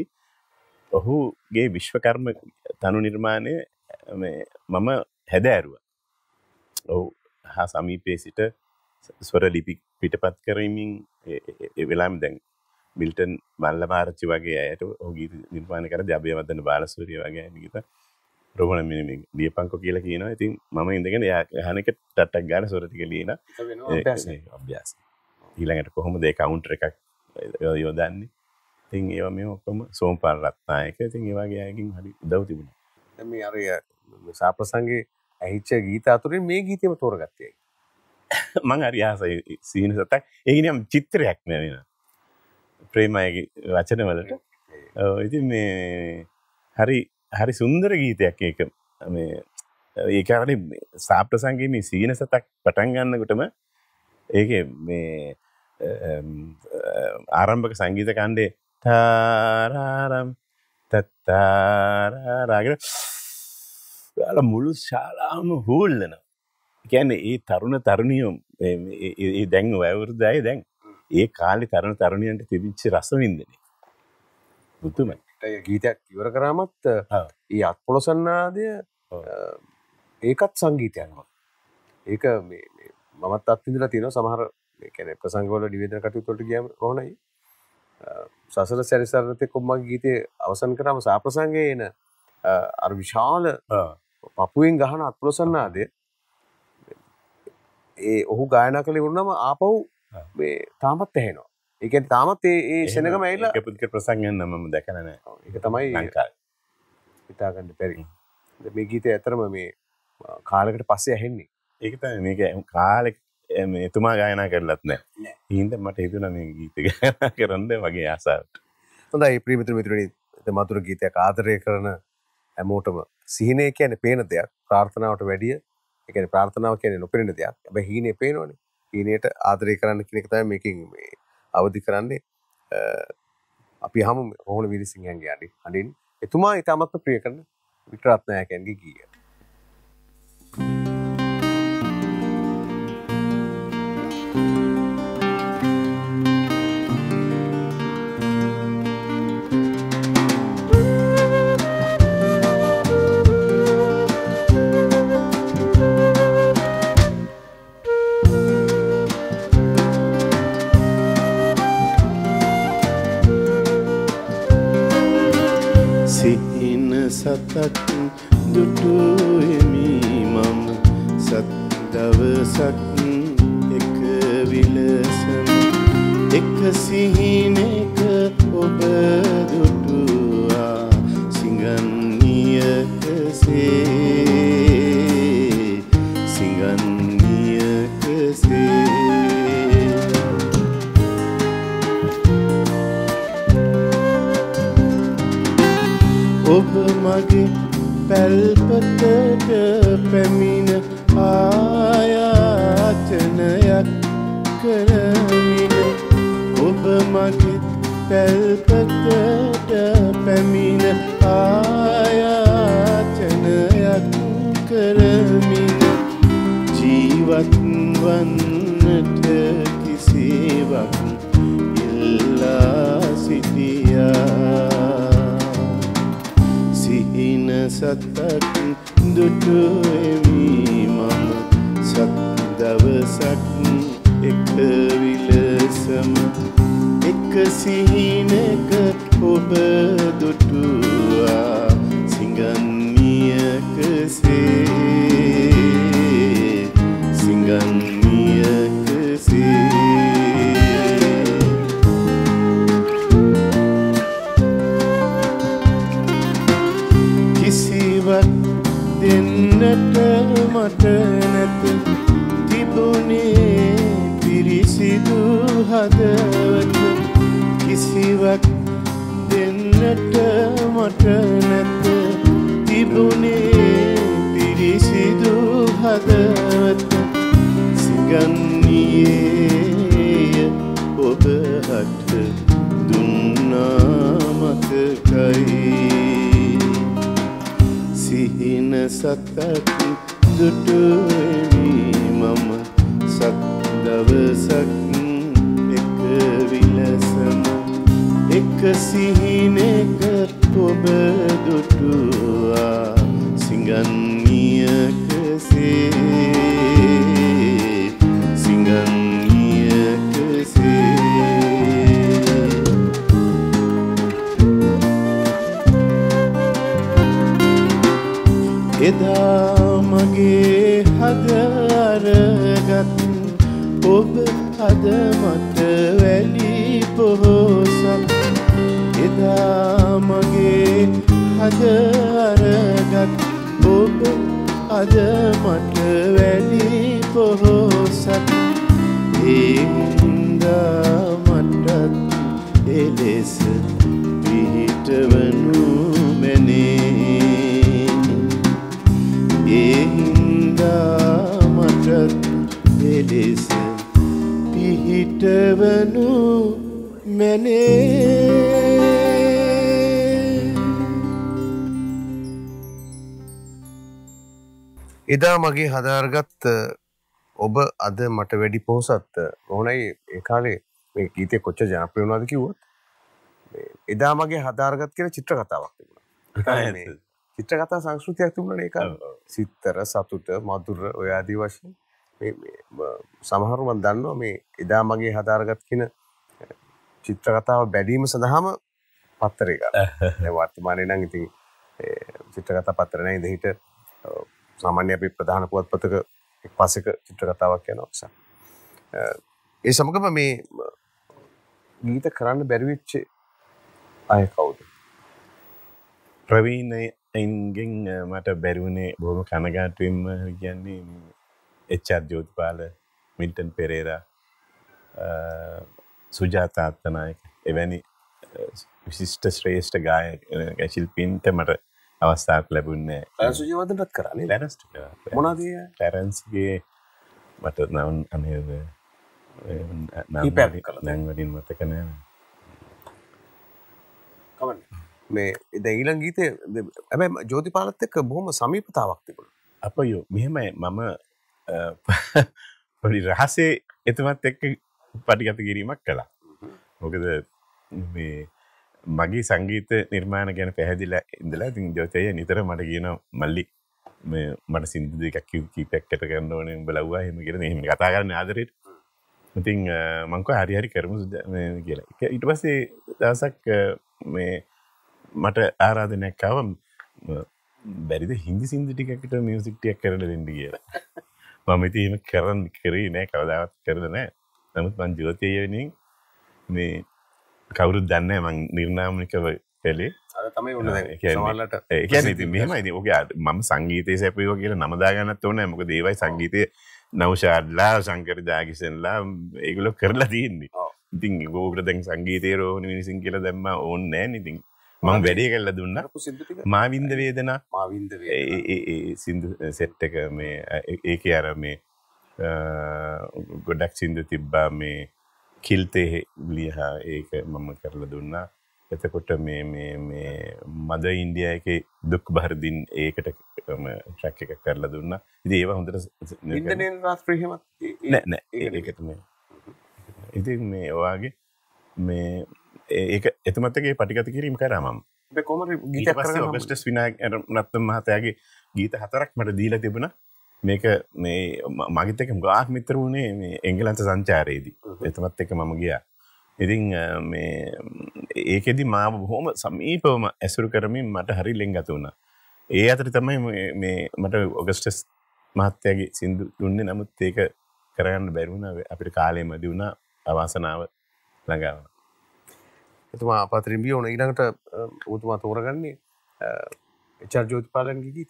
ඔහුගේ විශ්වකර්ම තනු නිර්මාණය මේ මම හැදෑරුවා. ඔහු හා සමීපයේ සිට ස්වර ලිපි පිටපත් කරමින් ඒ වෙලාවෙම දැන් මිල්ටන් මල්ලමාරච්චි වගේ අයට ඔහු ගීත නිර්මාණය කරද්දී අබේවර්ධන බාලසූරිය වගේ අය ගීත රෝහණ මිනිමේ ලියපන්කෝ කියලා කියනවා. ඉතින් මම ඉඳගෙන එයා අහන එක ටට්ටක් ගාලා ස්වර ටික ලියන අභ්‍යාසය. අභ්‍යාසය. ඊළඟට කොහොමද ඒ කවුන්ටර් එකක් යොදන්නේ? ඉතින් ඒවා මේ ඔක්කොම සෝම්පාල රත්නායක. ඉතින් ඒ වගේ අයකින් හරි උදව් තිබුණා. දැන් මේ අර සාප්‍රසංගේ ඇහිච්ච ගීත අතුරින් මේ ගීතෙම තෝරගත්තේ. මං හරි ආසයි සීන සතක්. ඒක නියම් චිත්‍රයක් නේ නේද? ප්‍රේමයේ වචන වලට. ඔව් ඉතින් මේ හරි හරි සුන්දර ගීතයක් ඒක. මේ ඒ කියන්නේ සාප්‍රසංගේ මේ සීන සතක් පටන් ගන්නකොටම ඒකේ මේ ආරම්භක සංගීත කණ්ඩේ තාරාරම් තත්තාරාරාගෙන අල මුළු ශාලාවම හූල්ලනවා. කියන්නේ ඒ තරුණ තරුණියෝ ඒ දැන් වයවෘදයි දැන් ඒ කාලේ තරුණ තරුණියන්ට තිබිච්ච රසවින්දනේ මුතුමයි. ඒ ගීතයක් ඉවර කරාමත් ඒ අත්පොළසන්නාදය ඒකත් සංගීතයක්. ඒක මේ මමත් අත්විඳලා තියෙනවා සමහර ඒ කියන්නේ ප්‍රසංගවල නිවේදන කටයුතු වලට ගියාම රෝහණයි සසල සැරිසරනතේ කොම්මගේ ගීතේ අවසන් කරාම සාප්‍රසංගයේ එන අර විශාල පපුවෙන් ගහන අත්පොළසන්නාදය ඒ ඔහු ගායනා කළේ වුණාම ආපහු මේ තාමත් ඇහෙනවා. ඒ කියන්නේ තාමත් ඒ ඒ සෙනගම ඇවිල්ලා ඒක පුදුක ප්‍රසංගයන් නම් මම දැකලා නැහැ. ඒක තමයි ලංකාවේ හිතා ගන්න බැරි. මේ ගීතය ඇතරම මේ කාලෙකට පස්සේ ඇහෙන්නේ. ඒක තමයි මේක කාලෙක මේ එතුමා ගායනා කරලත් නැහැ. ඊන්ද මට හිතුණා මේ ගීත ගායනා කරන්න වගේ ආසාවක්. හොඳයි ප්‍රිය මිත්‍ර මිත්‍රනි මధుර ගීතයක් ආදරය කරන හැමෝටම සිහිනය කියන්නේ පේන දෙයක්. ප්‍රාර්ථනාවට වැඩිය ඒ කියන්නේ ප්‍රාර්ථනාව කියන්නේ නොපෙනෙන දෙයක්. හැබැයි හීනේ පේනවනේ. හීනේට ආදරය කරන්න කියන එක තමයි මේකෙන් මේ අවදි කරන්නේ. අපි හමු රෝහණ වීරසිංහයන්ගේ අඩි අඩින් එතුමා ඉතාමත්ම ප්‍රිය කරන වික්ටර් රත්නායකයන්ගේ ගීය. සතක් දුටුවෙමි මම සත් දවසක් එක විලසම එක සිහිනක ඔබ දුටුවා සිංගන්නියකසේ සිංගන්නියකසේ ඔබ මගේ පැල්පතට පැමිණ ආයාචනයක් කරමින ඔබ මගේ පැල්පතට පැමිණ ආයාචනයක් කරමින ජීවත් වන්නට කිසිවක් ඉල්ලා සිටියා සිහින සතක් දුටුවෙමි මම සත් දවසක් එක විලසම එක සිහිනක ඔබ දුටුවා සිංගන්නියකසේ සිංගන්නියකසේ දෙන්නට මට නැත තිබුණේ පිරිසිදු හදවත කිසිවක් දෙන්නට මට නැත තිබුණේ පිරිසිදු හදවත සිංගන්නියේ ඔබ හට දුන්නා මතකයි සිහින සතක් දුටුවෙමි මම සත් දවසක් එක විලසම එක සිහිනක ඔබ දුටුවා සිංගන්නියකසේ සිංගන්නියකසේ එදා මගේ හද අරගත් ඔබ අද මට වැලි පොහොසත් එදා මගේ හද අරගත් ඔබ අද මට වැලි පොහොසත් ඒ හින්දා මටත් එලෙස පිහිටවනු මැනේ ඒ හින්දා මටත් එලෙස පිහිටවනු මැනේ එදා මගේ හදාරගත් ඔබ අද මට වැඩි පොහොසත් ඕනයි ඒ කාලේ මේ ගීතේ කොච්චර ජනප්‍රිය වුණාද කිව්වොත් එදා මගේ හදාරගත් කියන චිත්‍ර කතාවක් තිබුණා. චිත්‍රකතා සංස්කෘතියක් තිබුණානේ ඒ කාලේ. සිත්තර සතුට මధుර ඔය ආදී වශයෙන් මේ සමහරව මම දන්නවා මේ එදා මගේ හදාරගත් කියන චිත්‍ර කතාව බැදීම සඳහාම පත්තරේ ගන්න. දැන් වර්තමානයේ නම් ඉතින් චිත්‍ර කතා පත්‍ර නැහැ ඉඳ හිට සාමාන්‍ය අපි ප්‍රධාන පුවත්පතක එක් පස්සෙක චිත්‍ර කතාවක් යනවා නිසා. ඒ සමගම මේ ගීත කරන්න බැරි වෙච්ච අය කවුද? ප්‍රවීණ ඉන්ගෙන් මට බැරිවුණේ බොහොම කනගාටුවෙන්ම කියන්නේ එච්.ආර්. ජෝතිපාල, මිල්ටන් පෙරේරා, සුජාතා අත්තනායක එවැනි විශිෂ්ට ශ්‍රේෂ්ඨ ගායක ශිල්පීන්ට මට අවස්ථාවක් ලැබුණේ නැහැ. සුජීවන්තටත් කරන්නේ. ලැරන්ස්ට මොනවද? ලැරන්ස්ගේ මට නම් අනේ කීපයක් කළා. නම් වලින් මතක නැහැ. කවන්න. මේ දැන් ඊළඟ ගීතේ හැබැයි ජෝතිපාලත් එක්ක බොහොම සමීපතාවක් තිබුණා. අපයෝ මෙහෙමයි මම පොඩි රහසේ එතුමත් එක්ක පටිගත කිරීමක් කළා. මොකද මේ මගේ සංගීත නිර්මාණ ගැන පැහැදිලා ඉඳලා ඉතින් ජෝතිය නිතර මට කියනවා මල්ලි මේ මට සින්දු දෙකක් කීපයක් කට ගන්න ඕනේ උඹලා වුණා එහෙම කියලා එහෙම කතා කරන්නේ ආදරේට. ඉතින් මං කිව්වා හරි හරි කරමු මේ කියලා. ඊට පස්සේ දවසක් මේ මට ආරාධනයක් ආවා බැරිද හින්දි සින්දු ටිකකට මියුසික් ටිකක් කරලා දෙන්න කියලා. මම ඉතින් එහෙම කරන්න කරේ නෑ කවදාවත් කරලා නෑ. නමුත් මං ජෝතිය වෙනින් මේ කවුරුත් දන්නේ මං නිර්නාමනිකව කළේ. අර තමයි උන දැන් සමහරලට ඒ කියන්නේ ඉතින් මෙහෙමයි ඉතින් ඔගේ මම සංගීතයේ සැපයුවා කියලා නම දාගන්නත් ඕනේ නැහැ. මොකද ඒවයි සංගීතයේ නෞෂාඩ්ලා ශංකර දාගිසන්ලා ඒගොල්ලෝ කරලා තියෙන්නේ. ඉතින් ඕකට දැන් සංගීතයේ රෝහණ මිනිසින් කියලා දැම්මා ඕනේ නැහැ නේ. ඉතින් මම වැඩේ කරලා දුන්නා. මාවින්ද වේදනා මාවින්ද වේදනා ඒ ඒ සින්දු සෙට් එක මේ ඒකේ අර මේ ගොඩක් සින්දු තිබ්බා මේ කිල්තේ ලියහා ඒක මම කරලා දුන්නා. එතකොට මේ මේ මේ මද ඉන්දියා එකේ දුක් බහර්දින් ඒකට ට්‍රැක් එකක් කරලා දුන්නා. ඉතින් ඒවා හොඳට ඉන්දියන් රාත්‍රී එහෙමත් නෑ නෑ ඒකට මේ ඉතින් මේ ඔයාගේ මේ ඒක එතුමත් එක්ක පටිගත කිරීම කරා මම. ඒක කොහමද ගීතයක් කරගෙන ඔගස්ටස් විනායක රත්නම් මහතාගේ ගීත හතරක් මට දීලා තිබුණා. මේක මේ මගිත් එක්ක ගාක් මිත්‍ර වුණේ මේ එංගලන්ත සංචාරයේදී. එතුමත් එක්ක මම ගියා. ඉතින් මේ ඒකෙදි මාව බොහොම සමීපවම ඇසුරු කරමින් මට හරි ලෙන්ගත වුණා. ඒ අතර තමයි මේ මට ඔගස්ටස් මහත්තයාගේ සින්දු දුන්නේ. නමුත් ඒක කරගන්න බැරි වුණා. අපිට කාලෙ මදි වුණා. අවාසනාව ළඟා වුණා. එතුමා පත්‍රිම්බිය ඕන ඊළඟට ඔබතුමා තෝරගන්නේ එච්.ආර්. ජෝතිපාලන්ගේ ගීතය.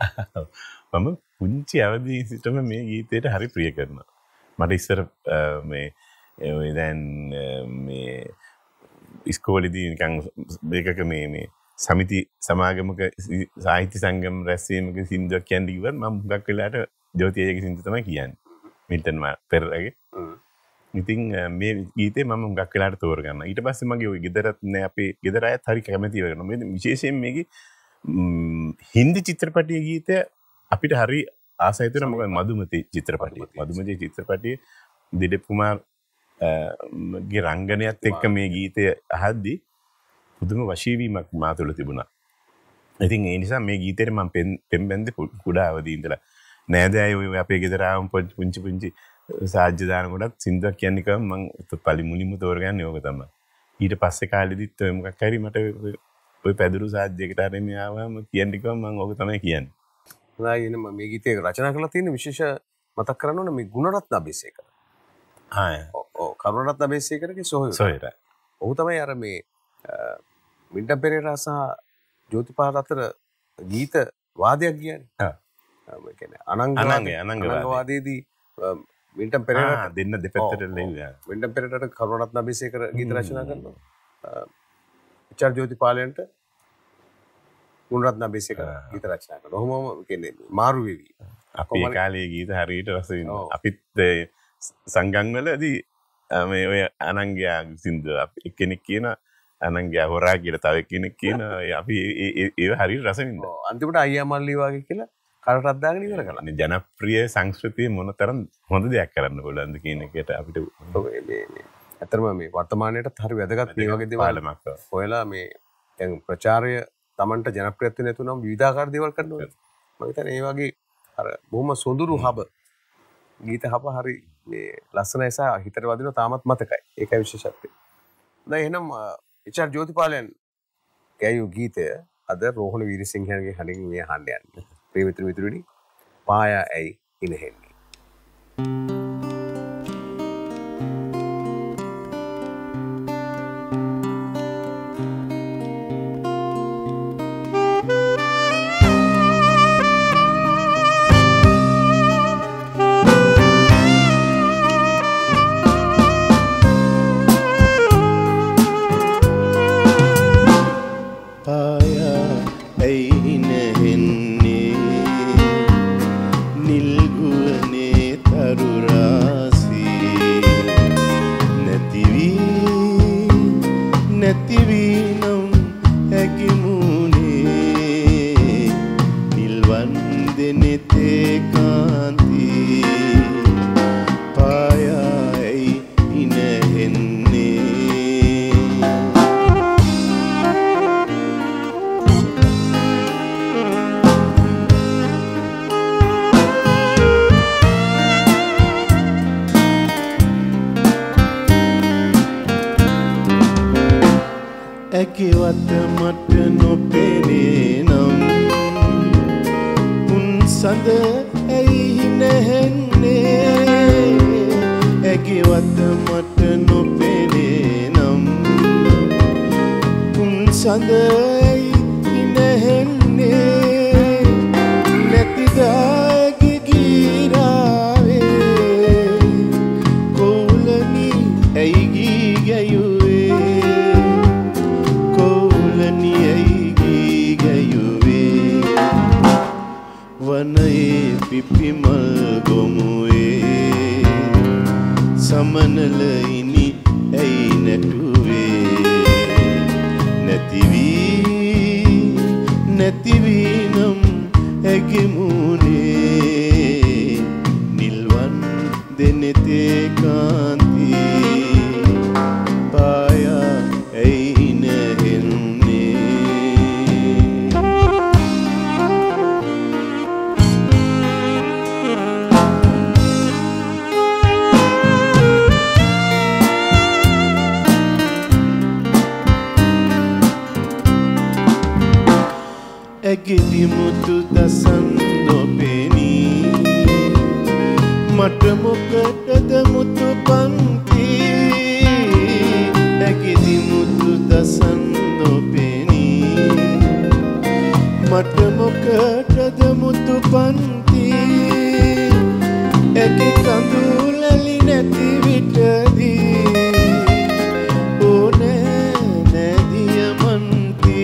මම පුංචි අවදී සිටම මේ ගීතයට හරි ප්‍රිය කරනවා. මට ඉස්සර මේ ඒ දැන් මේ ඉස්කෝලේදී නිකන් මේකක මේ මේ සමිති සමාගමක සාහිත්‍ය සංගම රැස්වීමක සින්දුවක් කියන්නේ කිව්වත් මම හුඟක් වෙලාට ජෝතියගේ සින්දු තමයි කියන්නේ. මිල්ටන් පෙරේරාගේ. ඉතින් මේ ගීතේ මම හුඟක් වෙලාට තෝරගන්නවා. ඊට පස්සේ මගේ ওই ගෙදරත් නෑ අපේ ගෙදර අයත් හරි කැමති වෙනවා. මේ විශේෂයෙන් මේකේ හින්දි චිත්‍රපටයේ ගීතය අපිට හරි ආසයි තුන මොකද මදුමති චිත්‍රපටිය. මදුමති චිත්‍රපටියේ දිලීප් කුමාර් ගේ රංගනයත් එක්ක මේ ගීතය අහද්දී පුදුම වශීවීමක් මා තුළ තිබුණා. ඉතින් ඒ නිසා මේ ගීතේට මම පෙම්බැන්දේ කුඩා අවදී ඉඳලා නෑදෑයෝ අපේ ගෙදර ආවම පුංචි පුංචි සාජ්‍ය දාන කොටත් සින්දුවක් කියන්නේ කම මම පරිමුලින්ම තෝරගන්නේ ඕක තමයි. ඊට පස්සේ කාලෙදිත් ඔය මොකක් හරි මට ඔය පැදුරු සාජ්‍යයකට හරි මේ ආවම කියන්නේ කම මම ඕක තමයි කියන්නේ. හොඳයි එන මේ ගීතේ රචනා කරලා තියෙන විශේෂ මතක් කරන්න ඕනේ මේ ගුණරත්න අබේසේකර. ආ ඔව් කරුණරත්න අබේසේකරගේ සොහොයුර. සොහොයුර. ඔහු තමයි අර මේ මිල්ටන් පෙරේරා සහ ජෝතිපාල අතර ගීත වාදයක් කියන්නේ. ආ. ඒ කියන්නේ අනංග අනංග අනංග වාදයේදී මිල්ටන් පෙරේරා දෙන්න දෙපැත්තට ලෙව්වා. මිල්ටන් පෙරේරාට කරුණරත්න අබේසේකර ගීත රචනා කරනවා. එච්.ආර්. ජෝතිපාලයන්ට ගුණරත්න අබේසේකර ගීත රචනා කරනවා. ඔහොමම කියන්නේ මාරු වෙවි. අපි ඒ කාලේ ගීත හරියට රස විඳිනවා. අපිත් සංගම් වලදී මේ ඔය අනංගයා සින්දු අපි එක්කෙනෙක් කියන අනංගයා හොරා කියලා තව කෙනෙක් කියන අපි ඒව හරියට රස විඳිනවා. අන්තිමට අයියා මල්ලි වගේ කියලා කරටත් දාගෙන ඉවර කළා. ජනප්‍රිය සංස්කෘතිය මොනතරම් හොඳ දෙයක් කරන්න පුළුවන්ද කියන එකට අපිට මේ ඇත්තටම මේ වර්තමානයේටත් හරි වැදගත් මේ වගේ දේවල් හොයලා මේ දැන් ප්‍රචාරය Tamanට ජනප්‍රියත්ව නැතුණම විවිධාකාර දේවල් කරනවා. මම හිතන්නේ ඒ වගේ අර බොහොම සොඳුරු හබ ගීත හබ හරි මේ ලස්සනයි සහ හිතට වදිනවා තාමත් මතකයි. ඒකයි විශේෂත්වය. දැන් එහෙනම් එච්.ආර්. ජෝතිපාලයන් ගායු ගීතය අද රෝහණ වීරසිංහගේ හඬින් මේ අහන්න යන්නේ. ප්‍රිය මිත්‍ර මිතුරුනි පායා ඇයි ඉනහෙන්නේ. ඇගිවත මට නොපෙනේ නම් උන් සඳ ඇයි නැහෙන්නේ ඇගිවත මට නොපෙනේ නම් උන් සඳ ඇයි නැහෙන්නේ නැතිදාගේ ගීරාවේ කොලනි ඇයි ගී ගැයුවේ කොලනි ඇයි ගී ගැයුවේ වනයේ පිපිමල් ගොමුවේ සමනල ඉනි ඇයි නැටුවේ නැතිවී නැතිවී නම් ඇගිමුණේ නිල්වන් දෙනෙතේ කාන්ති පායා ඇයි නැහෙන්නේ ඇගිදි මුතු දසන් නොපෙනී මට මොකටද මුතු පන්ති ඇගිදි මුතු දසන් නොපෙනී මට මොකටද මුතු පන්ති ඇගි කඳුලලි නැති විටදී ඕනෑ නැදියමන්ති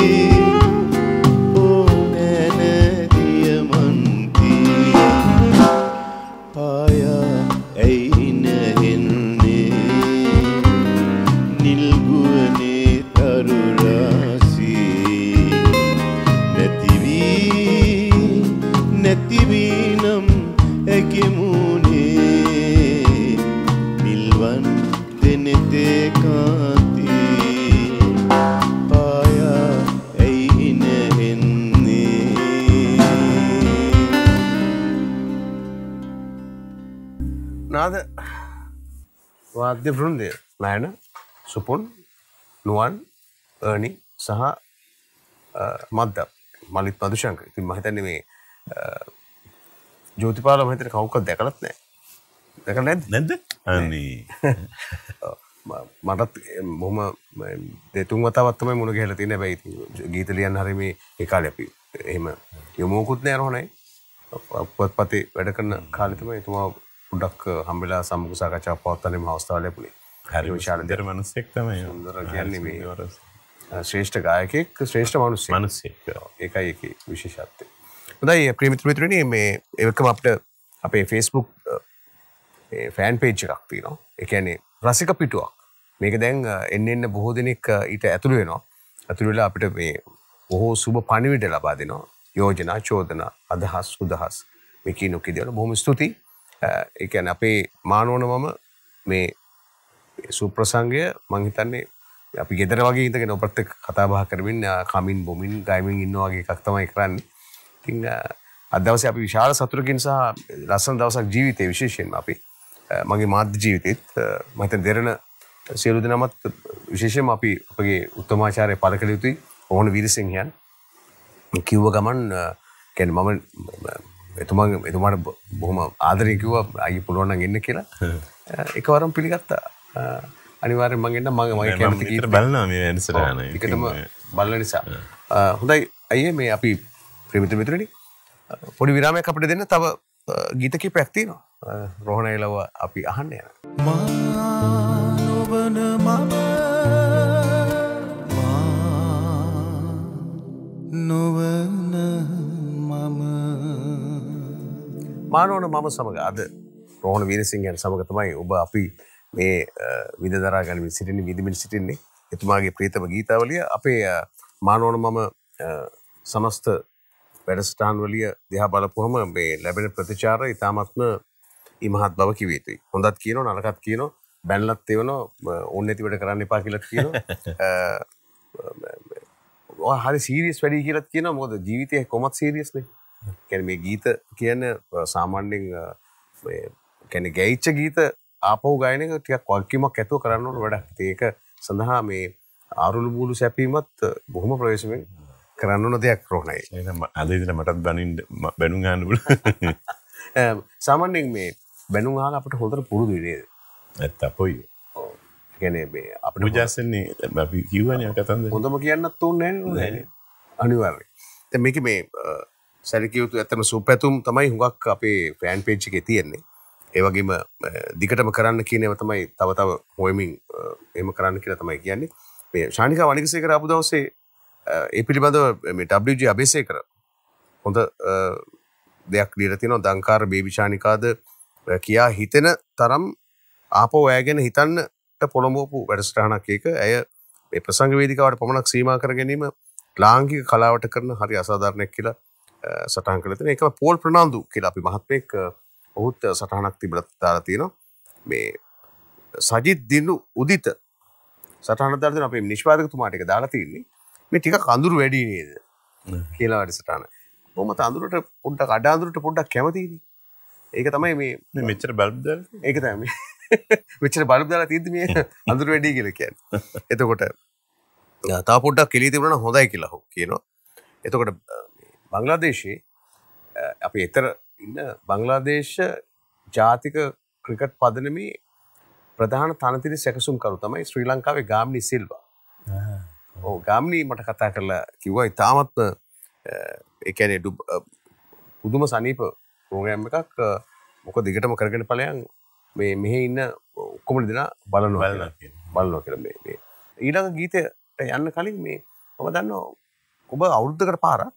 නැතිවීනම් ඇගිමුණේ නිල්වන් දෙනෙතේ කාන්ති පායා ඇයි නැහෙන්නේ නාද වාද්‍ය වෘන්දය නයන සුපුන් නුවන් අර්නි සහ මද්ද මලිත් මදුශංක ඉතින් මම හිතන්නේ මේ ජෝතිපාල මම හිතන්නේ කවුරුත් දැකලත් නැහැ දැකලා නැද්ද නැද්ද අනේ මටත් බොහොම දෙතුන් වතාවක් තමයි මුණ ගැහිලා තියෙන්නේ හැබැයි ඉතින් ගීත ලියන්න හරිය මේ ඒ කාලේ අපි එහෙම යමුකුත් නෑ රෝහණයි පොත්පතේ වැඩ කරන කාලේ තමයි එතුමා පොඩ්ඩක් හම්බෙලා සම්මුඛ සාකච්ඡාවක් පවත්වන්න මේ අවස්ථාව ලැබුණේ හරි විශාල දර මිනිස්සෙක් තමයි සුන්දර කියන්නේ මේ ශ්‍රේෂ්ඨ ගායකයෙක් ශ්‍රේෂ්ඨ මිනිස්සෙක් මිනිස්සෙක් ඒකයි ඒකේ විශේෂත්වය හොඳයි ප්‍රිය මිත්‍ර මිත්‍රයනි මේ එකම අපිට අපේ Facebook ෆෑන් පේජ් එකක් තියෙනවා ඒ කියන්නේ රසික පිටුවක් මේක දැන් එන්න එන්න බොහෝ දෙනෙක් ඊට ඇතුළු වෙනවා ඇතුළු වෙලා අපිට මේ බොහෝ සුබ පණිවිඩ ලබා දෙනවා යෝජනා චෝදනා අදහස් උදහස් මේ කිනු කිදවල බොහොම ස්තුතියි ඒ කියන්නේ අපේ මානවනමම මේ සුප්‍රසංගය මං හිතන්නේ අපි ගෙදර වගේ ඉඳගෙන ඔබත් එක්ක කතා බහ කරමින් කමින් බොමින් ගයිමින් ඉන්නවා වගේ එකක් තමයි කරන්නේ. ඉතින් අද දවසේ අපි විශාල සතුටකින් සහ ලස්සන දවසක් ජීවිතේ විශේෂයෙන්ම අපි මගේ මාධ්‍ය ජීවිතෙත් මම හිතන්නේ දෙරණ සියලු දෙනාමත් විශේෂයෙන්ම අපි අපගේ උත්තමාචාර්ය පළකල යුතුයි ඕන වීරසිංහයන් කිව්ව ගමන් කියන්නේ මම එතුමා එතුමාට බොහොම ආදරයෙන් කිව්වා අයියේ පුළුවන් නම් එන්න කියලා. එකවරම පිළිගත්තා. අනිවාර්යෙන් මම එන්න මම මගේ කැමති කීතර බලනවා මේ වෙනසටහන. ඒකටම බලන නිසා. හොඳයි අයියේ මේ අපි ප්‍රේමිත මිත්‍රනි පොඩි විරාමයක් අපිට දෙන්න තව ගීත කිහිපයක් තියෙනවා. රෝහණ එළව අපි අහන්න යනවා. මා නොවන මම මා නොවන මම මානවන මම සමග අද රෝහණ වීරසිංහයන් සමග තමයි ඔබ අපි මේ විඳ දරා ගනිමින් සිටින්නේ විඳමින් සිටින්නේ එතුමාගේ ප්‍රීතම ගීතාවලිය අපේ මානවන මම සමස්ත වැඩසටහන් වලිය දිහා බලපුවම මේ ලැබෙන ප්‍රතිචාර ඉතාමත්ම ඉමහත් බව කිව යුතුයි. හොඳත් කියනවා නරකත් කියනවා බැනලත් එවනවා ඕන නැති වැඩ කරන්න එපා කියලා කියනවා. හරි සීරියස් වැඩි කියලාත් කියනවා මොකද ජීවිතය කොහොමත් සීරියස් නේ. කියන්නේ මේ ගීත කියන්නේ සාමාන්‍යයෙන් මේ කියන්නේ ගැයිච්ච ගීත ආපහු ගායන එක ටිකක් වගකීමක් ඇතුව කරන්න ඕන වැඩක්. ඒක සඳහා මේ ආරුළු බූලු සැපීමත් බොහොම ප්‍රවේශමෙන් කරන්න ඕන දෙයක් රෝහණයි. එහෙනම් අද ඉතින් මටත් බනින්න බැනුම් අහන්න පුළුවන්. සාමාන්‍යයෙන් මේ බැනුම් අහලා අපිට හොඳට පුරුදු නේද? නැත්ත අපොයි. ඔව්. ඒ කියන්නේ මේ අපිට මුජාසන්නේ අපි කිව්වනේ කතන්දර. හොඳම කියන්නත් ඕනේ නැහැ. අනිවාර්යයෙන්. දැන් මේකේ මේ සැලකිය යුතු ඇත්තම සුපැතුම් තමයි හුඟක් අපේ ෆෑන් පේජ් එකේ තියෙන්නේ. ඒ වගේම දිගටම කරන්න කියන ඒවා තමයි තව තව හොයමින් එහෙම කරන්න කියලා තමයි කියන්නේ. මේ ශානිකා වණිගසේකර ආපු දවසේ ඒ පිළිබඳව මේ ඩබ්ලිව් ජී අබේසේකර හොඳ දෙයක් ලියලා තියෙනවා. දංකාර බේබි ශානිකාද කියා හිතෙන තරම් ආපහු ඇය ගැන හිතන්නට පොළඹවපු වැඩසටහනක් එක. ඇය මේ ප්‍රසංග වේදිකාවට පමණක් සීමා කර ගැනීම ලාංකික කලාවට කරන හරි අසාධාරණයක් කියලා සටහන් කරලා තියෙනවා. ඒකම පෝල් ප්‍රනාන්දු කියලා අපි මහත්මයෙක් ඔහුත් සටහනක් තිබලා දාලා තියෙනවා. මේ සජිත් දිනු උදිත සටහන දාලා තියෙනවා. අපේ නිෂ්පාදකතුමාට ඒක දාලා තියෙන්නේ. මේ ටිකක් අඳුරු වැඩි නේද කියලා වැඩසටහන. බොහොම අඳුරට පොඩ්ඩක් අඩ අඳුරට පොඩ්ඩක් කැමතියි. ඒක තමයි මේ මේ මෙච්චර බල්බ් දාලා. ඒක තමයි මේ මෙච්චර බල්බ් දාලා තියෙද්දි මේ අඳුරු වැඩි කියලා කියන්නේ. එතකොට තව පොඩ්ඩක් කෙලිය තිබුණා නම් හොඳයි කියලා ඔහු කියනවා. එතකොට බංග්ලාදේශයේ අපි ඊතර ඉන්න බංග්ලාදේශ ජාතික ක්‍රිකට් පදනමේ ප්‍රධාන තනතිරි සැකසුම්කරු තමයි ශ්‍රී ලංකාවේ ගාමිණී සිල්වා. ඔව් ගාමිණී මට කතා කරලා කිව්වා ඉතාමත් ඒ කියන්නේ පුදුම සනීප ප්‍රෝග්‍රෑම් එකක්. මොකද දිගටම කරගෙන ඵලයන් මේ මෙහි ඉන්න ඔක්කොම දෙනා බලනවා බලනවා කියලා මේ මේ ඊළඟ ගීතයට යන්න කලින් මේ මම දන්නවා ඔබ අවුරුද්දකට පාරක්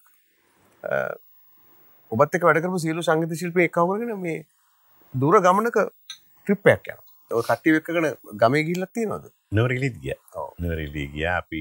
ඔබත් එක්ක වැඩ කරපු සියලු සංගීත ශිල්පී එක්කව කරගෙන මේ දුර ගමනක ට්‍රිප් එකක් යනවා. ඔය කට්ටිය එක්කගෙන ගමේ ගිහිල්ලා තියෙනවද? නවරිලිත් ගියා. ඔව්. නවරිලි ගියා අපි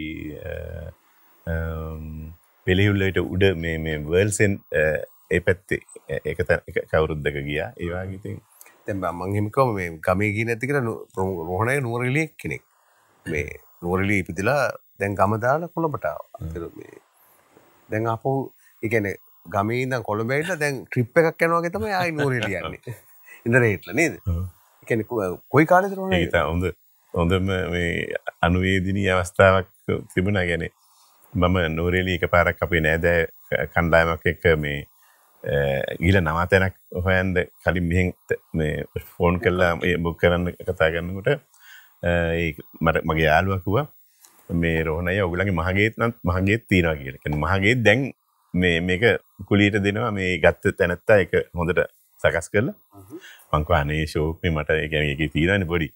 පෙළියුල්ලට උඩ මේ මේ වර්ල්සෙන් ඒ පැත්තේ ඒක කවුරුද්දක ගියා. ඒ වගේ ඉතින් දැන් මම එහෙම කිව්වම මේ ගමේ ගියේ නැති කියලා රෝහණේ නුවරඑළිය කෙනෙක්. මේ නුවරඑළිය ඉපදිලා දැන් ගම දාලා කොළඹට ආවා. මේ දැන් ආපහු ඒ කියන්නේ ගමේ ඉඳන් කොළඹ ඇවිල්ලා දැන් ට්‍රිප් එකක් යනවා වගේ තමයි ආයි නුවරඑළිය යන්නේ. ඉන්දරේට්ලා නේද? ඒ කියන්නේ කොයි කාලෙද රෝහණේ? ඒක තමයි හොඳ හොඳම මේ අනුවේදිනී අවස්ථාවක් තිබුණා. කියන්නේ මම නුවරඑළිය එකපාරක් අපේ නෑදෑ කණ්ඩායමක් එක්ක මේ ගිල නවාතැනක් හොයන්න කලින් මෙහෙන් මේ ෆෝන් කරලා මේ බුක් කරන්න කතා කරනකොට ඒ මගේ යාළුවා කිව්වා මේ රෝහණය ඔයගොල්ලන්ගේ මහගේත් නම් මහගේත් තියනවා කියලා. කියන්නේ මහගේත් දැන් මේ මේක කුලියට දෙනවා මේ ගත්ත තැනත්තා ඒක හොඳට සකස් කරලා මං කිව්වා අනේ ෂෝක් මේ මට ඒ කියන්නේ ඒකේ තියෙනවානේ පොඩි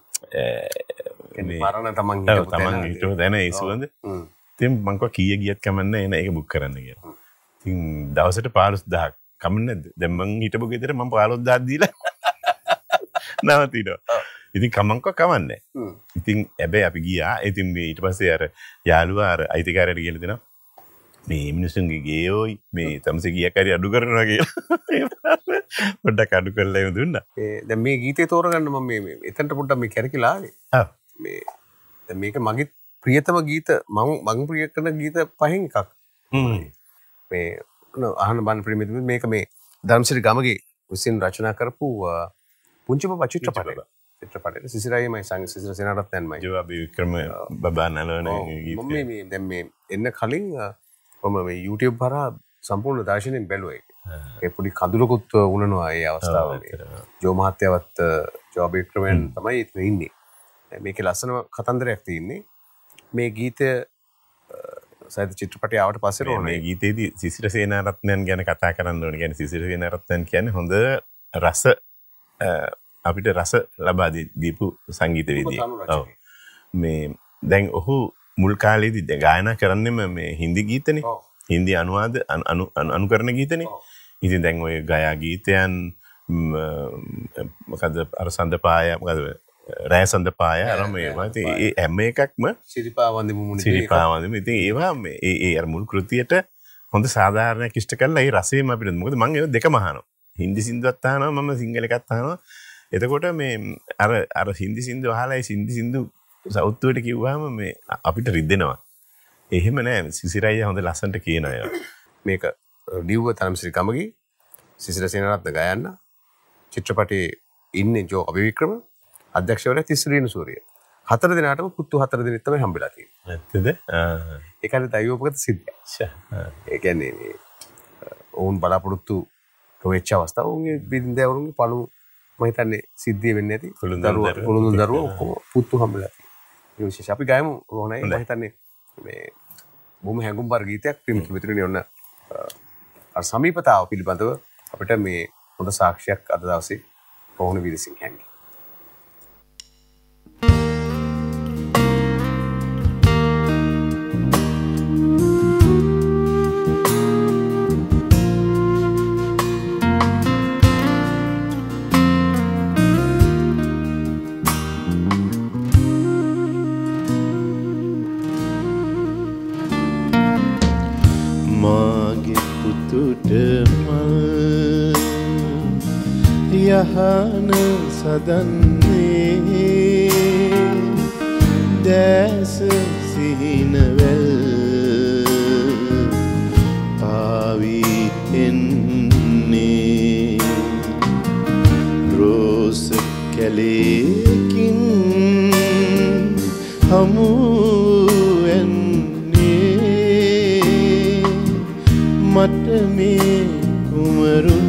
මේ පරණ තමන් හිටපු තමන් හිටපු දැන ඒ සුවඳ. ඉතින් මං කිව්වා කීය ගියත් කමන්නේ එන ඒක බුක් කරන්න කියලා. ඉතින් දවසට පහළොස් දහසක් කමන්නේ නැද්ද? දැන් මං හිටපු ගෙදර මං පහළොස් දහසක් දීලා නවතිනවා. ඉතින් කමංක කමන්නේ. ඉතින් හැබැයි අපි ගියා. ඉතින් මේ ඊට පස්සේ අර යාළුවා අර අයිතිකාරයට කියලා දෙනවා. මේ මිනිස්සුන්ගේ ගේෝයි මේ තමසේ ගියක් හරි අඩු කරනවා කියලා. පොඩ්ඩක් අඩු කරලා එහෙම දුන්නා. ඒ දැන් මේ ගීතේ තෝරගන්න මම මේ එතනට පොඩ්ඩක් මේ කැරකිලා ආවේ. ආ මේ දැන් මේක මගේ ප්‍රියතම ගීත මම මම ප්‍රිය කරන ගීත පහෙන් එකක්. මේ අහන බන් ප්‍රිමිත මේක මේ ධර්මසිරි ගමගේ විසින් රචනා කරපු පුංචිම චිත්‍රපටය. චිත්‍රපටයේ සිසිරායමයි සංගීත සිසිර සේනාරත්නයන්මයි. ජෝබි වික්‍රම බබා නලවන ගීතය. මම මේ දැන් මේ එන්න කලින් මම මේ YouTube හරහා සම්පූර්ණ දර්ශනයෙන් බැලුවා ඒක. ඒ පොඩි කඳුලකුත් වුණනවා ඒ අවස්ථාවේ. ජෝ මහත්තයාවත් ජෝබි වික්‍රමයන් තමයි ඉතින් ඉන්නේ. මේකේ ලස්සන කතන්දරයක් තියෙන්නේ. මේ ගීතය සයිද චිත්‍රපටය ආවට පස්සේ රෝහණ මේ ගීතේදී සිසිර සේනාරත්නයන් ගැන කතා කරන්න ඕනේ. කියන්නේ සිසිර සේනාරත්නයන් කියන්නේ හොඳ රස අපිට රස ලබා දීපු සංගීතවේදියෙක්. ඔව්. මේ දැන් ඔහු මුල් කාලේදී ගායනා කරන්නෙම මේ හින්දි ගීතනේ. හින්දි අනුවාද අනු අනුකරණ ගීතනේ. ඉතින් දැන් ඔය ගයා ගීතයන් මොකද අර සඳපාය මොකද රෑ සඳපාය අර මේවා ඉතින් ඒ හැම එකක්ම සිරිපා වන්දි මුමුණි සිරිපා වන්දි ඉතින් ඒවා මේ ඒ ඒ අර මුල් කෘතියට හොඳ සාධාරණයක් ඉෂ්ට කරලා ඒ රසෙම අපිට මොකද මම ඒ දෙකම අහනවා. හින්දි සින්දුවත් අහනවා මම සිංහල එකත් අහනවා. එතකොට මේ අර අර හින්දි සින්දු අහලා ඒ හින්දි සින්දු සෞත්තුවට කිව්වහම මේ අපිට රිදෙනවා. එහෙම නෑ සිසිරයි හොඳ ලස්සනට කියන අය. මේක ලිව්ව ධර්මසිරි ගමගේ සිසිර සේනාරත්න ගායන්න චිත්‍රපටයේ ඉන්නේ ජෝ අබිවික්‍රම අධ්‍යක්ෂවරයා තිස්රින සූරිය. හතර දිනකටම පුතු හතර දිනෙත් තමයි හම්බෙලා තියෙන්නේ. ඇත්තද? ආ. ඒ කියන්නේ දෛවෝපගත සිද්ධියක්. ඒ කියන්නේ මේ ඔවුන් බලාපොරොත්තු නොවෙච්ච අවස්ථාව ඔවුන්ගේ බිරිඳවරුන්ගේ පළමු මම හිතන්නේ සිද්ධිය වෙන්නේ නැති දරුවා කුළුණු දරුවා ඔක්කොම පුතු හම්බෙලා තියෙනවා. ඒ විශේෂ අපි ගායමු රෝහණයි මම හිතන්නේ මේ බොහොම හැඟුම්බර ගීතයක් ප්‍රේමික මිතුරනි ඔන්න අර සමීපතාව පිළිබඳව අපිට මේ හොඳ සාක්ෂියක් අද දවසේ රෝහණ වීරසිංහයන්ගේ යහන සදන්නේ දැස සිහිනවැල් පාවී එන්නේ රෝස කැලේකින් හමු වෙන්නේ මට මේ කුමරුන්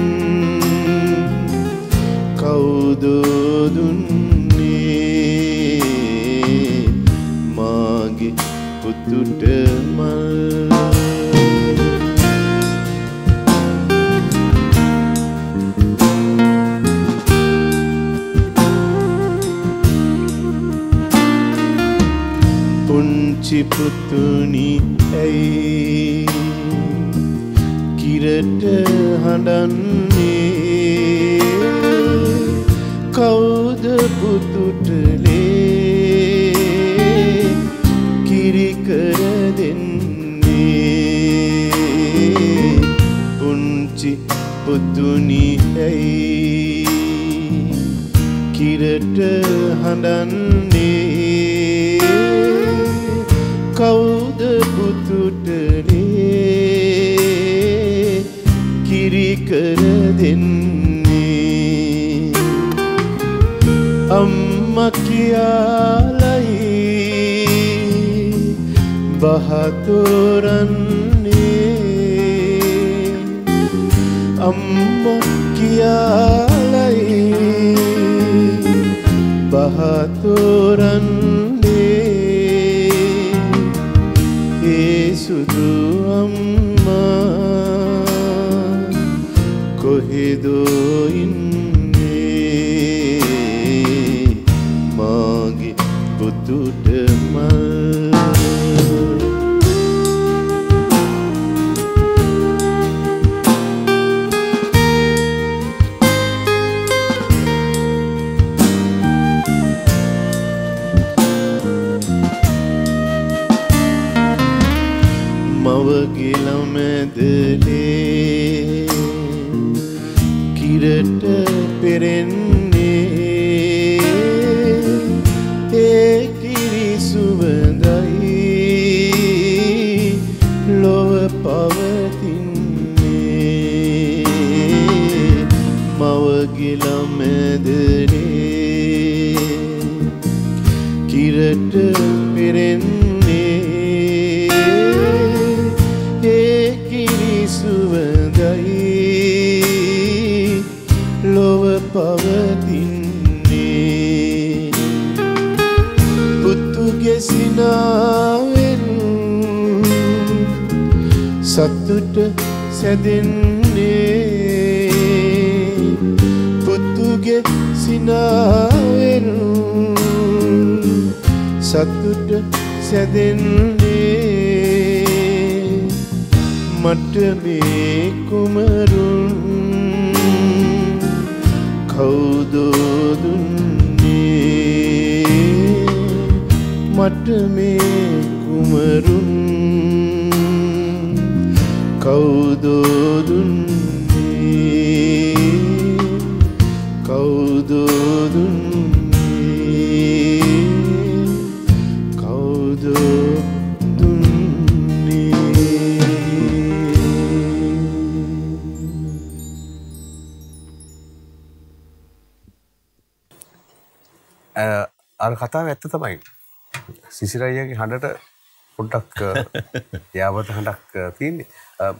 කවුදෝ දුන්නේ මාගේ පුතුට මල් පුංචි පුතුනි ඇයි කිරට හඬන්නේ කවුද පුතුටලේ කිරිකර දෙන්නේ පුංචි පුතුනි ඇයි කිරට හඬන්නේ කවුද පුතුටලේ කිරිකර දෙන්නේ අම්මා කියලයි බහතොරන්නේ අම්මා කියලයි බහතොරන්නේ ඒ සුදු අම්මා කොහෙදෝ ඉන්නේ මාගේ පුතුට මල් මවගේ ළමැදලේ කිරට පෙරෙන්නේ ඒ කිරි සුවඳයි ලොව පවතින්නේ මවගේ ළමැදලේ කිරට පෙරෙන්නේ ඒ කිරි සුවඳයි ලොව පවතින්නේ පුතුගේ සිනාවෙන් සතුට සැදෙන්නේ පුතුගේ සිනාවෙන් සතුට සැදෙන්නේ මට මේ කුමරුන් කවුදෝ දුන්නේ මට මේ කුමරුන් කවුදෝ දුන්නේ කවුදෝ දුන්නේ කවුදෝ අර කතාව ඇත්ත තමයි. සිසිරයියගේ හඬට පොඩ්ඩක් යාවත හඬක් තියෙන්නේ.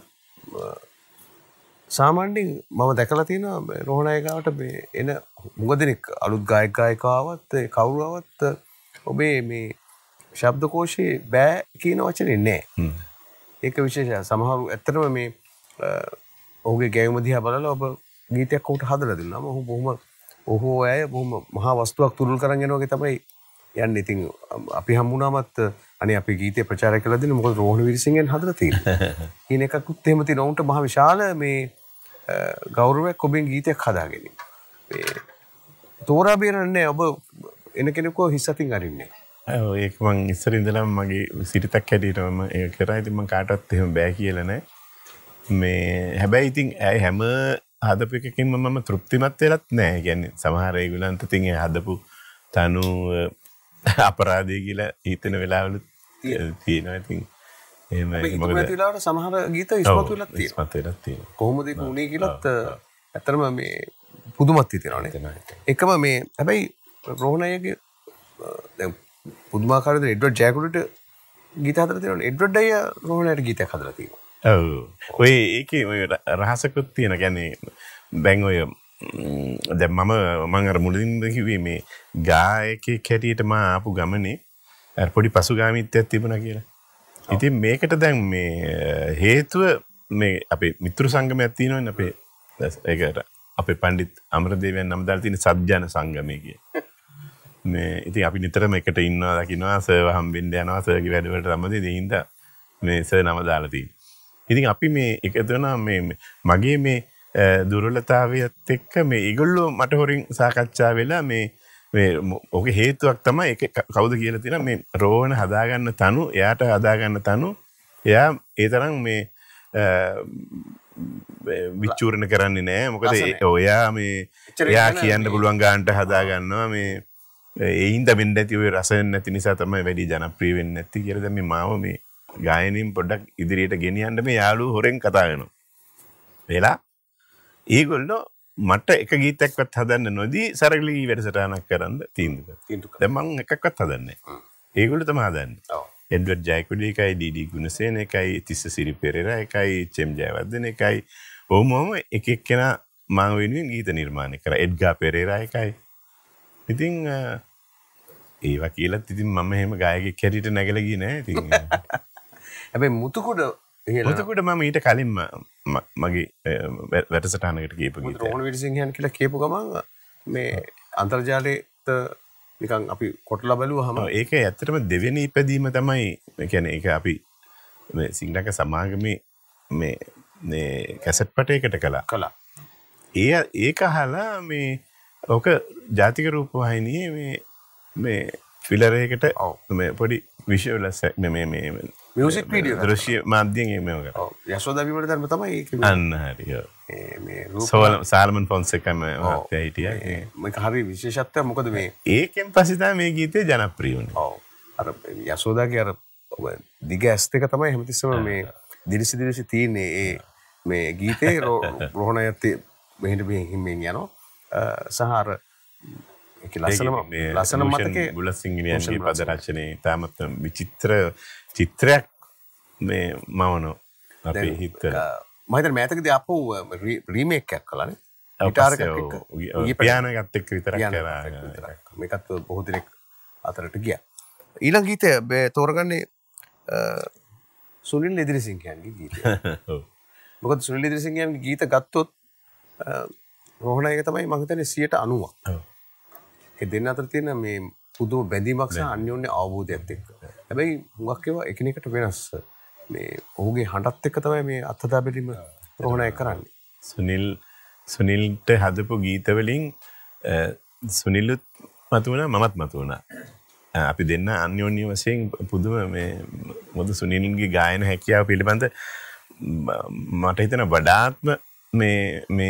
සාමාන්‍යයෙන් මම දැකලා තියෙනවා රෝහණයකට මේ එන මුග දෙනෙක් අලුත් ගායක ගායිකාවත් කවුරුවත් ඔබේ මේ ශබ්දකෝෂේ බෑ කියන වචනේ නැහැ. ඒක විශේෂයි. සමහරු ඇත්තටම මේ ඔහුගේ ගැයුම දිහා බලලා ඔබ ගීතයක් උට හදලා දෙන්නාම ඔහු බොහොම ඔහු අය බොහොම මහා වස්තුවක් තුරුල් කරන් යනවා වගේ තමයි යන්නේ. ඉතින් අපි හම්බුනාමත් අනේ අපි ගීතේ ප්‍රචාරය කළා දෙන්න මොකද රෝහණ වීරසිංහෙන් හදලා තියෙන්නේ. ඊන එකකුත් එහෙම තියෙන උන්ට මහ විශාල මේ ගෞරවයක් ඔබෙන් ගීතයක් හදාගෙන. මේ තෝරා බේරන්නේ ඔබ එන කෙනෙක්ව හිස් අතින් අරින්නේ. ඔව් ඒක මං ඉස්සර ඉඳලම මගේ සිරිතක් හැටියට මම ඒක කරා. ඉතින් මං කාටවත් එහෙම බෑ කියලා නෑ. මේ හැබැයි ඉතින් ඇයි හැම හදපු එකකින්ම මම තෘප්තිමත් වෙලත් නෑ. ඒ කියන්නේ සමහර ඒගොල්ලන්ට ඉතින් ඒ හදපු තනු අපරාධය කියලා හිතෙන වෙලාවලුත් තියෙනවා. ඉතින් එහෙමයි. මොකද මේ වෙලාවට සමහර ගීත ඉස්මතු වෙලත් තියෙනවා. ඉස්මතු වෙලත් තියෙනවා. කොහොමද ඒක උනේ කියලාත් ඇත්තටම මේ පුදුමත් හිතෙනවානේ. එකම මේ හැබැයි රෝහණයගේ දැන් පුදුමාකාර විදිහට එඩ්වඩ් ජයකුඩට ගීත හදලා තියෙනවා. එඩ්වඩ් අයියා රෝහණයට ගීතයක් හදලා තියෙනවා. ඔව්. ඔය ඒකේ ඔය රහසකුත් තියෙන. කියන්නේ දැන් ඔය දැන් මම මම අර මුලින්ම කිව්වේ මේ ගායකයෙක් හැටියට මම ආපු ගමනේ අර පොඩි පසුගාමීත්වයක් තිබුණා කියලා. ඉතින් මේකට දැන් මේ හේතුව මේ අපේ මිත්‍ර සංගමයක් තියෙනවනේ අපේ ඒකට අපේ පණ්ඩිත් අමරදේවයන් නම් දාලා තියෙන සත්ජන සංගමය කිය. මේ ඉතින් අපි නිතරම එකට ඉන්නවා දකින්නවා සර්ව හම්බෙන්න යනවා සර්ගේ වැඩවලට තමයි ඉතින් හින්දා මේ සර් නම දාලා තියෙන්නේ. ඉතින් අපි මේ එකතු වෙනා මේ මගේ මේ දුර්වලතාවයත් එක්ක මේ ඒගොල්ලෝ මට හොරින් සාකච්ඡා වෙලා මේ මේ ඔගේ හේතුවක් තමයි ඒක කවුද කියලා තියෙනවා මේ රෝහණ හදාගන්න තනු එයාට හදාගන්න තනු එයා ඒ තරම් මේ විචූර්ණ කරන්නේ නැහැ. මොකද ඔයා මේ එයා කියන්න පුළුවන් ගානට හදාගන්නවා මේ ඒයින්ද වෙන්න ඇති ඔය රස නැති නිසා තමයි වැඩි ජනප්‍රිය වෙන්නේ නැති කියලා දැන් මේ මාව මේ ගායනින් පොඩ්ඩක් ඉදිරියට ගෙනියන්න මේ යාළුවෝ හොරෙන් කතා කරනවා. වෙලා ඒගොල්ලෝ මට එක ගීතයක්වත් හදන්න නොදී සරලී වැඩසටහනක් කරන්න තීන්දුව කරා. දැන් මම එකක්වත් හදන්නේ නැහැ. ඒගොල්ලෝ තමයි හදන්නේ. ඔව්. එඩ්වඩ් ජයකුඩි එකයි ඩීඩී ගුණසේන එකයි තිස්ස සිරි පෙරේරා එකයි චෙම් ජයවර්ධන එකයි ඔහොමම එක එක්කෙනා මම වෙනුවෙන් ගීත නිර්මාණය කරා. එඩ්ගා පෙරේරා එකයි. ඉතින් ඒවා කියලාත් ඉතින් මම එහෙම ගායකයෙක් හැටියට නැගලා ගියේ නෑ. ඉතින් හැබැයි මුතුකුඩ මුතුකුඩ මම ඊට කලින් මගේ වැඩසටහනකට කියපු ගීතය. රෝහණ වීරසිංහයන් කියලා කියපු ගමන් මේ අන්තර්ජාලයට නිකන් අපි කොටලා බලුවාම ඒක ඇත්තටම දෙවෙනි ඉපදීම තමයි. ඒ කියන්නේ ඒක අපි මේ සිංහලක සමාගමේ මේ මේ කැසට් පටයකට කළා. කළා. ඒ ඒක අහලා මේ ඔක ජාතික රූපවාහිනියේ මේ මේ ෆිලර් එකකට මේ පොඩි විෂුවල්ස් මේ මේ මේ මියුසික් වීඩියෝ දෘශ්‍ය මාධ්‍යයෙන් මේව කරා. ඔව් යශෝදා විමල ධර්ම තමයි ඒක. අන්න හරිය. මේ මේ රූප සාල්මන් ෆොන්සේකා මහත්තයා හිටියා. මේක හරි විශේෂත්වයක්. මොකද මේ ඒකෙන් පස්සේ තමයි මේ ගීතේ ජනප්‍රිය වුනේ. ඔව්. අර යශෝදාගේ අර දිග ඇස් දෙක තමයි හැමතිස්සම මේ දිලිසි දිලිසි තියෙන්නේ. ඒ මේ ගීතේ රෝහණයත් මෙහෙට මෙහෙන් යනවා. සහ අර ඒක ලස්සනම ලස්සන මතකේ බුලසිංහනියන්ගේ පද රචනයේ තාමත් විචිත්‍ර චිත්‍රයක් මේ මවනෝ අපේ හිතවල. මම හිතන්නේ මෑතකදී අපෝ රීමේක් එකක් කළානේ. ගිටාර් එකක් එක්ක පියානෝ එකත් එක්ක විතරක් කරා. මේකත් බොහෝ දිනක් අතරට ගියා. ඊළඟ ගීතය තෝරගන්නේ සුනිල් ඉදිරිසිංහයන්ගේ ගීතය. ඔව්. මොකද සුනිල් ඉදිරිසිංහයන්ගේ ගීත ගත්තොත් රෝහණ එක තමයි මම හිතන්නේ සියයට අනූවක්. ඔව්. ඒ දෙන්න අතර තියෙන මේ පුදුම බැඳීමක් සහ අන්‍යෝන්‍ය අවබෝධයත් එක්ක. හැබැයි හුඟක් ඒවා එකිනෙකට වෙනස්. මේ ඔහුගේ හඬත් එක්ක තමයි මේ අත්හදා බැලීම රෝහණ එක කරන්නේ. සුනිල් සුනිල්ට හදපු ගීත වලින් සුනිලුත් මතු වුණා මමත් මතු වුණා. අපි දෙන්න අන්‍යෝන්‍ය වශයෙන් පුදුම මේ මොකද සුනිල්ගේ ගායන හැකියාව පිළිබඳ මට හිතෙන වඩාත්ම මේ මේ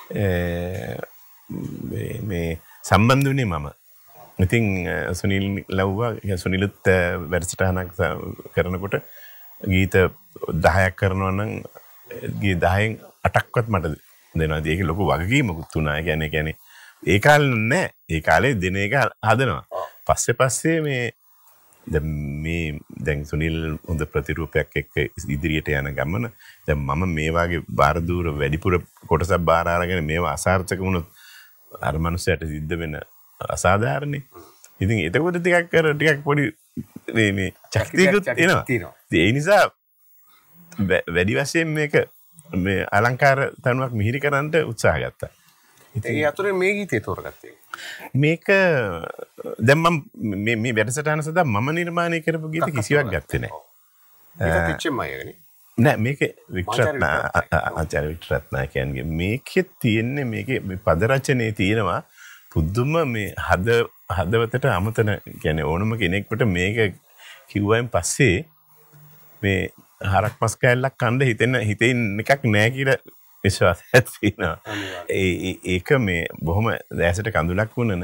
මේ සම්බන්ධ වුණේ මම. ඉතින් සුනිල් ලව්වා සුනිලුත් වැඩසටහනක් කරනකොට ගීත දහයක් කරනවා නම් ගී දහයෙන් අටක්වත් මට දෙනවා. ඒක ලොකු වගකීමකුත් වුණා. ඒ කියන්නේ කියන්නේ ඒ කාලේ නෑ. ඒ කාලේ දින එක හදනවා. පස්සේ පස්සේ මේ දැන් මේ දැන් සුනිල් හොඳ ප්‍රතිරූපයක් එක්ක ඉදිරියට යන ගමන දැන් මම මේ වගේ බාර දూరు වැඩිපුර කොටසක් බාර අරගෙන මේවා අසාර්ථක වුණොත් අර මනුස්සයට සිද්ධ වෙන අසාධාරණේ. ඉතින් එතකොට ටිකක් කර ටිකක් පොඩි මේ මේ ශක්තියකුත් එනවා. ඒ නිසා වැඩි වශයෙන් මේක මේ අලංකාර තනුවක් මිහිරි කරන්න උත්සාහ ගත්තා. ඒ අතුරේ මේ ගීතේ තෝරගත්තේ. මේක දැන් මම මේ මේ වැඩසටහන සදා මම නිර්මාණය කරපු ගීත කිසිවක් ගත්තේ නැහැ. ඒක පිච්චෙමයි නෑ මේක වික්ටරත්න ආචාර්ය වික්ටරත්න කියන්නේ මේකේ තියෙන්නේ මේකේ මේ පද රචනයේ තියෙනවා පුදුම මේ හද හදවතට අමතන කියන්නේ ඕනම කෙනෙක්ට මේක කිව්වයින් පස්සේ මේ හරක් මස් කෑල්ලක් කන්න හිතෙන හිතෙන් එකක් නෑ කියලා විශ්වාසයක් තියෙනවා. ඒ ඒක මේ බොහොම දැසට කඳුලක් වුණන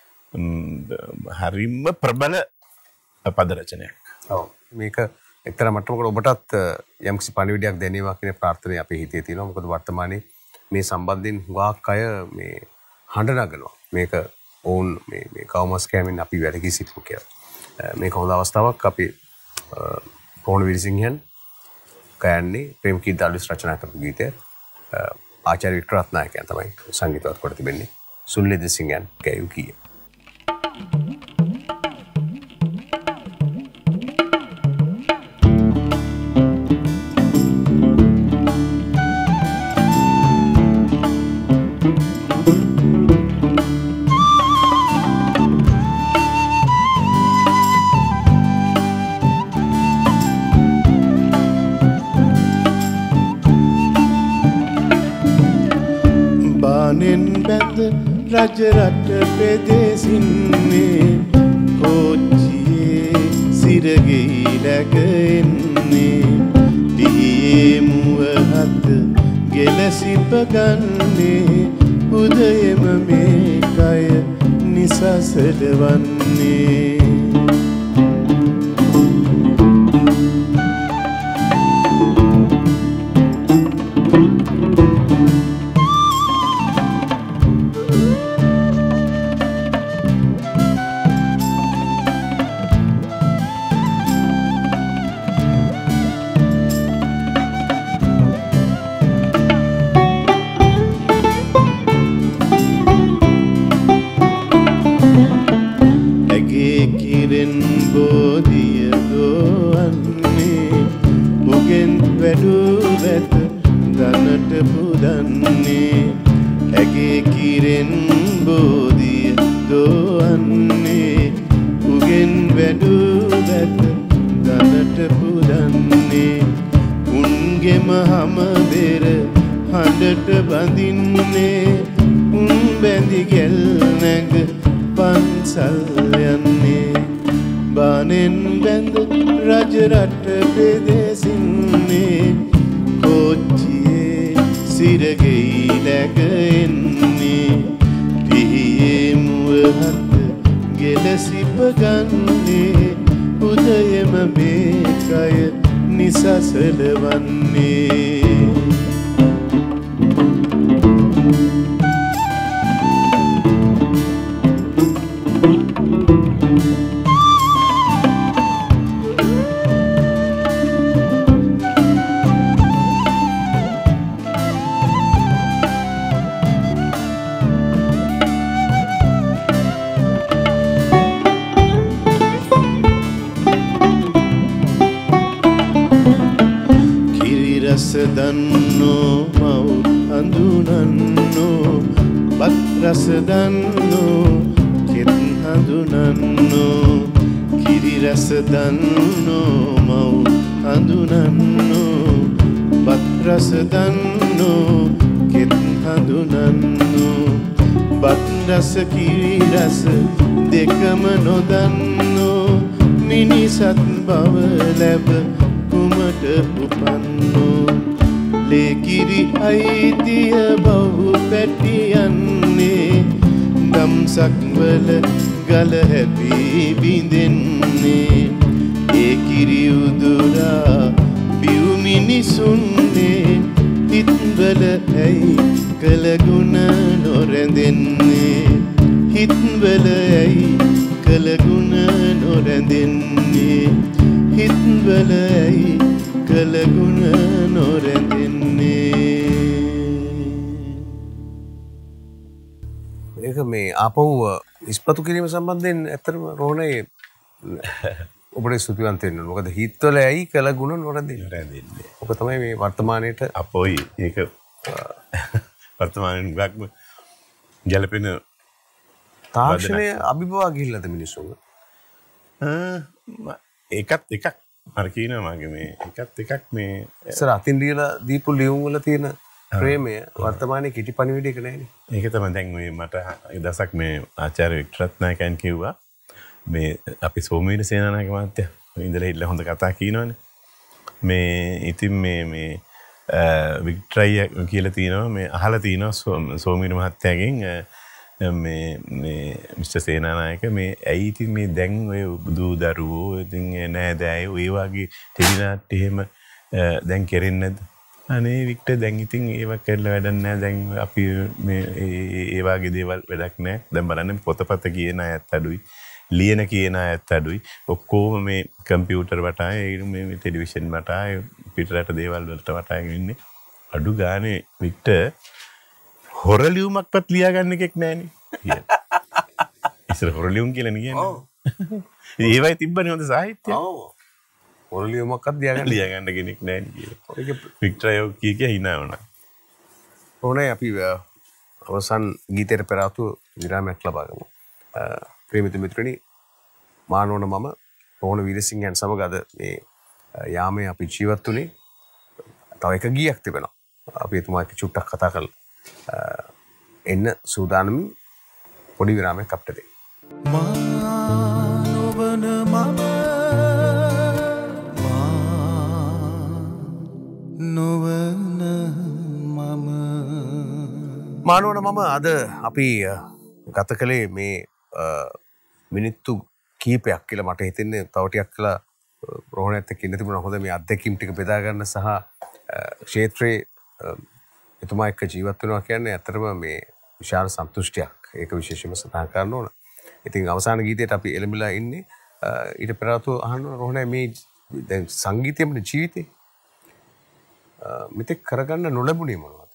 හරිම ප්‍රබල පද රචනයක්. ඔව් මේක එක්තරා මට්ටමකට ඔබටත් යම්කිසි පණිවිඩයක් දැනීමක් කියන ප්‍රාර්ථනාව අපේ හිතේ තියෙනවා. මොකද වර්තමානයේ මේ සම්බන්ධයෙන් හුඟක් අය මේ හඬ නගනවා. මේක ඕන් මේ මේ කවමස් කැමින් අපි වැඩකී සිටිමු කියලා. මේක හොඳ අවස්ථාවක් අපි පොණ විරිසිංහන් කයන්නේ ප්‍රේමකී දාල්විස් රචනා කරපු ගීතය ආචාර්ය වික්ටරත්නායකයන් තමයි සංගීතවත් කොට තිබෙන්නේ. සුනිල් දෙසිංහන් ගැයූ කීය. රජරට පෙදෙසින්නේ කෝච්චියේ සිරගෙයි läගෙන්නේ දියේ මුවහත් ගෙලසිප ගන්නේ උදයම මේ කය නිසසල වන්නේ කළගුණ නොරැඳෙන්නේ හිත්වල ඇයි කළගුණ නොරැඳෙන්නේ ඒක මේ ආපහු ඉස්පතු කිරීම සම්බන්ධයෙන් ඇත්තටම රෝහණේ ඔබට ස්තුතිවන්ත වෙන්න ඕන. මොකද හිත්වල ඇයි කළගුණ නොරැඳෙන්නේ. ඔක තමයි මේ වර්තමානයේට අපෝයි ඒක වර්තමානයේ ගක්ම ගැලපෙන තාක්ෂණය අභිබවා ගිහිල්ලාද මිනිස්සුන්ගේ? ඒකත් එකක් අර කියනවා මගේ මේ එකත් එකක් මේ ඉස්සර අතින් දීලා දීපු ලියුම් වල තියෙන ප්‍රේමය වර්තමානයේ කිටි පණිවිඩයක නැහැනේ. ඒක තමයි දැන් මේ මට දවසක් මේ ආචාර්ය වික්ටරත්නායකයන් කිව්වා මේ අපි සෝමවීර සේනානායක මහත්තයා ඉඳලා හිටලා හොඳ කතා කියනවනේ. මේ ඉතින් මේ මේ වික්ටරයි කියලා තියෙනවා මේ අහලා තියෙනවා සෝමවීර මහත්තයාගෙන් මේ මේ මිස්ටර් සේනානායක මේ ඇයි ඉතින් මේ දැන් ඔය බුදු දරුවෝ ඉතින් නෑදෑයෝ ඒ වගේ ටෙලිනාට්‍ය එහෙම දැන් කෙරෙන්නේ නැද්ද? අනේ වික්ටර් දැන් ඉතින් ඒව කරලා වැඩක් නෑ දැන් අපි මේ ඒ වගේ දේවල් වැඩක් නෑ. දැන් බලන්න පොතපත කියන අයත් අඩුයි. ලියන කියන අයත් අඩුයි. ඔක්කොම මේ කම්පියුටර් වටා ඒ මේ ටෙලිවිෂන් වටා පිටරට දේවල් වලට වටා ඉන්නේ. අඩු ගානේ වික්ටර් හොර ලියුමක්වත් ලියාගන්න එකෙක් නෑනේ. ඉස්සර හොර ලියුම් කියලා නේ කියන්නේ. ඔව්. ඒවයි තිබ්බනේ හොඳ සාහිත්‍යය. ඔව්. හොර ලියුමක්වත් ලියාගන්න ලියාගන්න කෙනෙක් නෑනේ කියලා. ඒක වික්ටර් යෝ කී කිය hina වුණා. ඕනේ අපි අවසන් ගීතයට පෙර ආතු විරාමයක් ලබා ගමු. ප්‍රේමිත මිත්‍රනි මානෝන මම රෝහණ වීරසිංහයන් සමග අද මේ යාමේ අපි ජීවත් වුණේ. තව එක ගීයක් තිබෙනවා. අපි එතුමා එක්ක චුට්ටක් කතා කරලා එන්න සූදානමින් පොඩි විරාමයක් අපිට දෙන්න. මානවන මම නොවන මම මානවන මම අද අපි ගත කළේ මේ මිනිත්තු කීපයක් කියලා මට හිතෙන්නේ තව ටිකක් කියලා රෝහණයත් එක්ක ඉන්න තිබුණා. හොඳ මේ අත්දැකීම් ටික බෙදා ගන්න සහ ක්ෂේත්‍රයේ එතුමා එක්ක ජීවත් වෙනවා කියන්නේ ඇත්තටම මේ විශාල සන්තුෂ්ටියක්. ඒක විශේෂයෙන්ම සඳහන් කරන්න ඕන. ඉතින් අවසාන ගීතයට අපි එළඹිලා ඉන්නේ. ඊට පෙර ආතෝ අහන්න රෝහණේ මේ දැන් සංගීතයේ ජීවිතේ මෙතෙක් කරගන්න නොලැබුණේ මොනවද?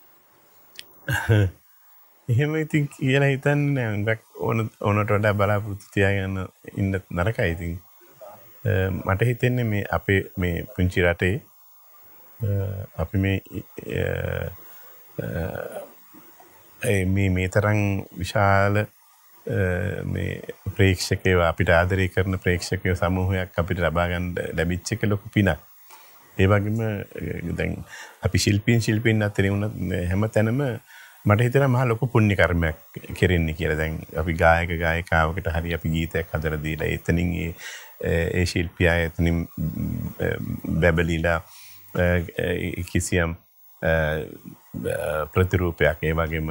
එහෙම ඉතින් කියලා හිතන්නේ නෑ. ඕන ඕනට වඩා බලාපොරොත්තු තියාගන්න ඉන්න නරකයි ඉතින්. මට හිතෙන්නේ මේ අපේ මේ පුංචි රටේ අපි මේ මේ මේ තරම් විශාල මේ ප්‍රේක්ෂකයෝ අපිට ආදරය කරන ප්‍රේක්ෂකයෝ සමූහයක් අපිට ලබා ගන්න ලැබිච්ච එක ලොකු පිනක්. ඒ වගේම දැන් අපි ශිල්පීන් ශිල්පීන් අතරේ වුණත් හැම තැනම මට හිතෙනවා මහා ලොකු පුණ්‍ය කර්මයක් කෙරෙන්නේ කියලා. දැන් අපි ගායක ගායිකාවකට හරි අපි ගීතයක් හදලා දීලා එතනින් ඒ ඒ ශිල්පියා එතනින් බැබලිලා කිසියම් ප්‍රතිරූපයක් ඒ වගේම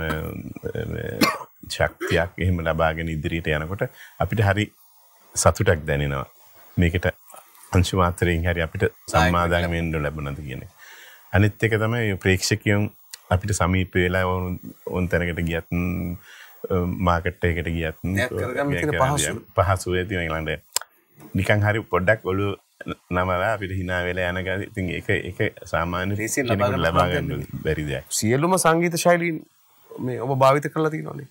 ශක්තියක් එහෙම ලබාගෙන ඉදිරියට යනකොට අපිට හරි සතුටක් දැනෙනවා. මේකට අංශු මාත්‍රයෙන් හරි අපිට සම්මාදන් වෙන්න ලැබුණාද කියන එක. අනිත් එක තමයි ප්‍රේක්ෂකයන් අපිට සමීප වෙලා ඕන තැනකට ගියත් මාකට් එකකට ගියත් පහසු වෙති ඊළඟට නිකන් හරි පොඩ්ඩක් ඔළුව නමලා අපිට hina වෙලා යන ගාන ඉතින් ඒක ඒක සාමාන්‍ය කෙනෙකුට ලබා ගන්න බැරි දෙයක්. සියලුම සංගීත ශෛලීන් මේ ඔබ භාවිත කරලා තියෙනවනේ.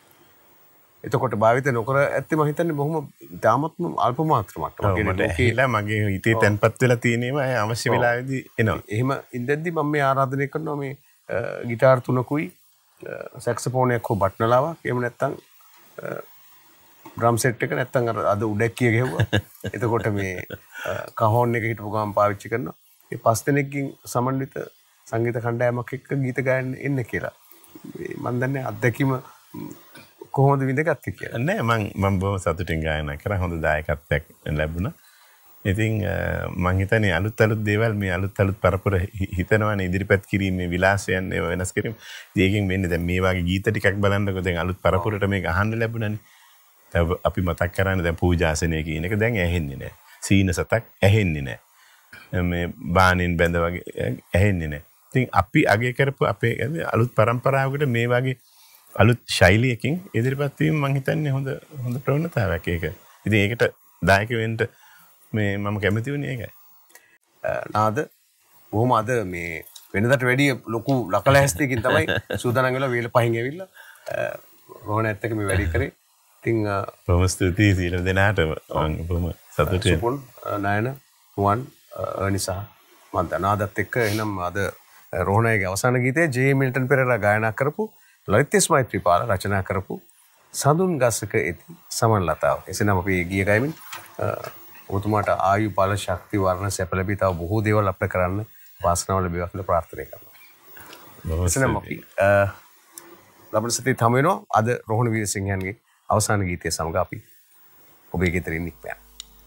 එතකොට භාවිත නොකර ඇත්තේ මම හිතන්නේ බොහොම තාමත්ම අල්ප මාත්‍ර මට්ටමක්. මට ඇහිලා මගේ හිතේ තැන්පත් වෙලා තියෙනවා අවශ්‍ය වෙලාවෙදී එනවා. එහෙම ඉඳද්දි මම මේ ආරාධනය කරනවා මේ ගිටාර් තුනකුයි සැක්සෆෝනයක් හෝ බට්නලාවක් එහෙම නැත්නම් ඩ්‍රම් සෙට් එක නැත්නම් අර අද උඩැක්කිය ගෙවුවා. එතකොට මේ කහෝන් එක හිටපු ගමන් පාවිච්චි කරනවා. මේ පස් දෙනෙක්ගෙන් සමන්විත සංගීත කණ්ඩායමක් එක්ක ගීත ගායන්න එන්න කියලා. මම දන්නේ අත්දැකීම කොහොමද විඳගත්තේ කියලා. නෑ මම මම බොහොම සතුටින් ගායනා කරා. හොඳ දායකත්වයක් ලැබුණා. ඉතින් මම හිතන්නේ අලුත් අලුත් දේවල් මේ අලුත් අලුත් පරපුර හිතනවානේ ඉදිරිපත් කිරීමේ විලාසයන් ඒව වෙනස් කිරීම. ඒකෙන් වෙන්නේ දැන් මේ වගේ ගීත ටිකක් බලන්නකො දැන් අලුත් පරපුරට මේක අහන්න ලැබුණානේ. අපි මතක් කරන්නේ දැන් පූජාසනය කියන එක දැන් ඇහෙන්නේ නැහැ. සීන සතක් ඇහෙන්නේ නැහැ. මේ බාණෙන් බැඳ වගේ ඇහෙන්නේ නැහැ. ඉතින් අපි අගය කරපු අපේ අලුත් પરම්පරාවකට මේ වගේ අලුත් ශෛලියකින් ඉදිරිපත් වීම මම හිතන්නේ හොඳ හොඳ ප්‍රවණතාවයක් ඒක. ඉතින් ඒකට දායක වෙන්න මේ මම කැමති වුණේ ඒකයි. නාද බොහොම අද මේ වෙනදට වැඩිය ලොකු ලකල හැස්තියකින් තමයි සූදානම් වෙලා වේල පහින් ඇවිල්ලා රෝහණ ඇත්තක මේ වැඩි කරේ. ඉතින් බොහොම ස්තුතියි සීල දෙනාටම මම බොහොම සතුටුයි. සුපුන් නයන රුවන් නිසා මම නාදත් එක්ක එහෙනම් අද රෝහණගේ අවසාන ගීතය ජේ මිල්ටන් පෙරේරා ගායනා කරපු ලලිතේස් මෛත්‍රීපාල රචනා කරපු සඳුන් ගසක ඇති සමන් ලතාව. එසේනම් අපි ගිය ගයමින් ඔබතුමාට ආයු බල ශක්ති වර්ණ සැප ලැබී තව බොහෝ දේවල් අපිට කරන්න වාසනාව ලැබේවා කියලා ප්‍රාර්ථනා කරනවා. එසේනම් අපි ලබන සතියේ හමු වෙනවා. අද රෝහණ වීරසිංහයන්ගේ අවසාන ගීතය සමග අපි ඔබේ ගෙදරින් නික්මයන්.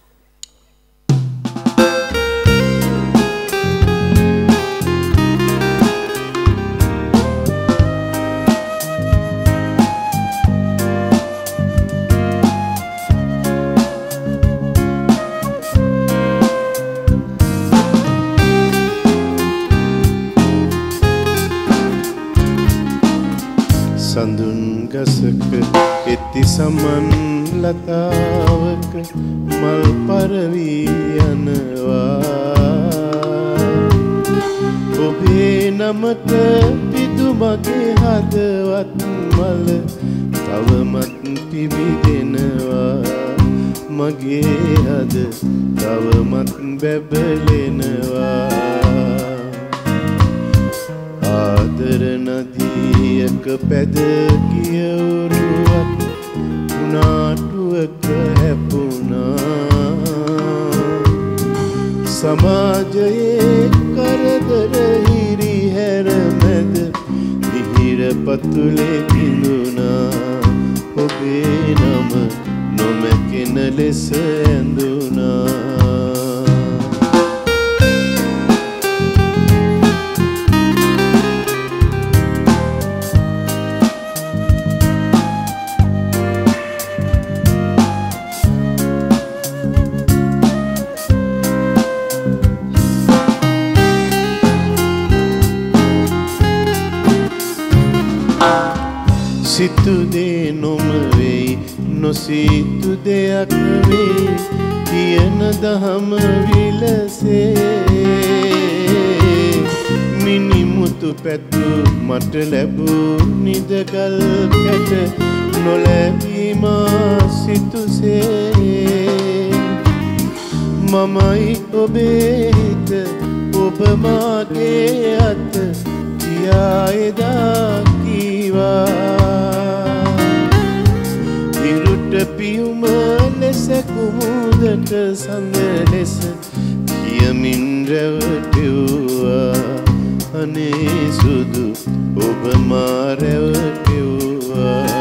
සඳුන් ගසක එති සමන් ලතාවක මල් පරවී යනවා ඔබේ නමට පිදු මගේ හදවත් මල තවමත් පිබිදෙනවා මගේ හද තවමත් බැබලෙනවා ආදර නදියක පැද කියවුරුවක් නාටුවක හැපුණා සමාජයේ කරදර හිරි හැර මැද ඉහිර පතුලේ බිඳුණා ඔබේ නම නොමැකෙන ලෙස ඇඳුණා සිතු දේ නොම වෙයි නොසිතු දෙයක් වෙයි කියන දහම විලසේ මිනිමුතු පැතු මට ලැබූ නිදගල් කැට නොලැබීම සිතුසේ මමයි ඔබේ හිත ඔබ මාගේ අත කියා එදා කීවා ඉරුට පියුම ලෙස කුමුදට සඳ ලෙස කියමින් රැවටෙව්වා අනේ සුදු ඔබ මා රැවටෙව්වා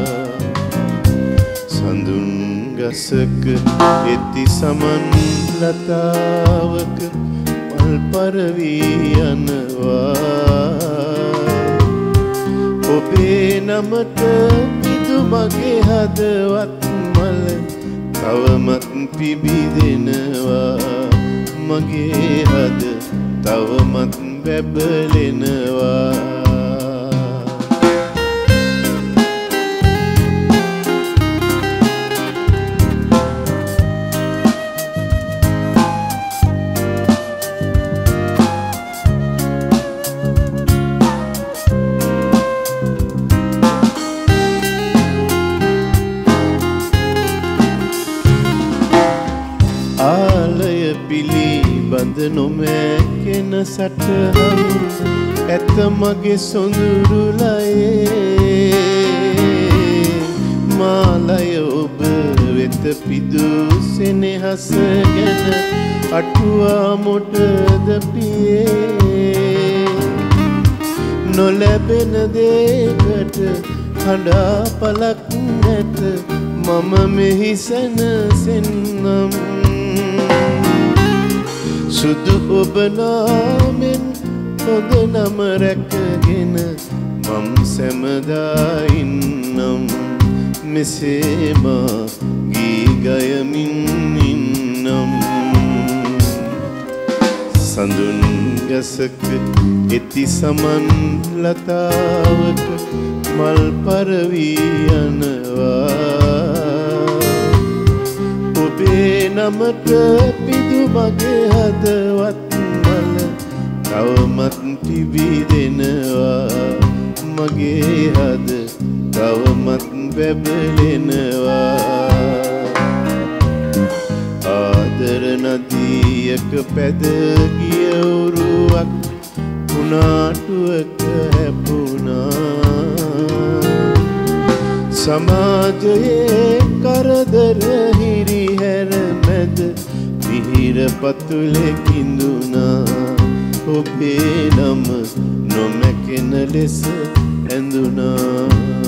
සඳුන් ගසක එති සමන් ලතාවක මල් පරවී යනවා ඔබේ නමට පිදු මගේ හදවත් මල තවමත් පිබිදෙනවා මගේ හද තවමත් බැබලෙනවා බඳ නොමැකෙන සටහන් ඇත මගේ සොඳුරුලයේ මාලය ඔබ වෙත පිදු සෙනෙහස ගැන අටුවා මොටද පියේ නොලැබෙන දෙයකට හඬා පලක් නැත මම මෙහි සැනසෙන්නම් සුදු ඔබ නාමෙන් හොඳ නම රැකගෙන මම් සැමදා ඉන්නම් මෙසේම ගී ගයමින් ඉන්නම් සඳුන් තෙරසක එති සමන් ලතාවක මල් පරවී යනවා ඔබේ නමට පිදු මගේ හදවත් මල තවමත් තිබී දෙනවා මගේ හද තවමත් බැබලෙනවා ආදර නදියක පැද ගිය උරුවක් කුණාටුවක හැපුණා සමාජයේ කරදර හිරිහැර මැද විහිර පතුලේ කිඳුනා ඔබේ නම නොමැකෙන ලෙස ඇඳුනා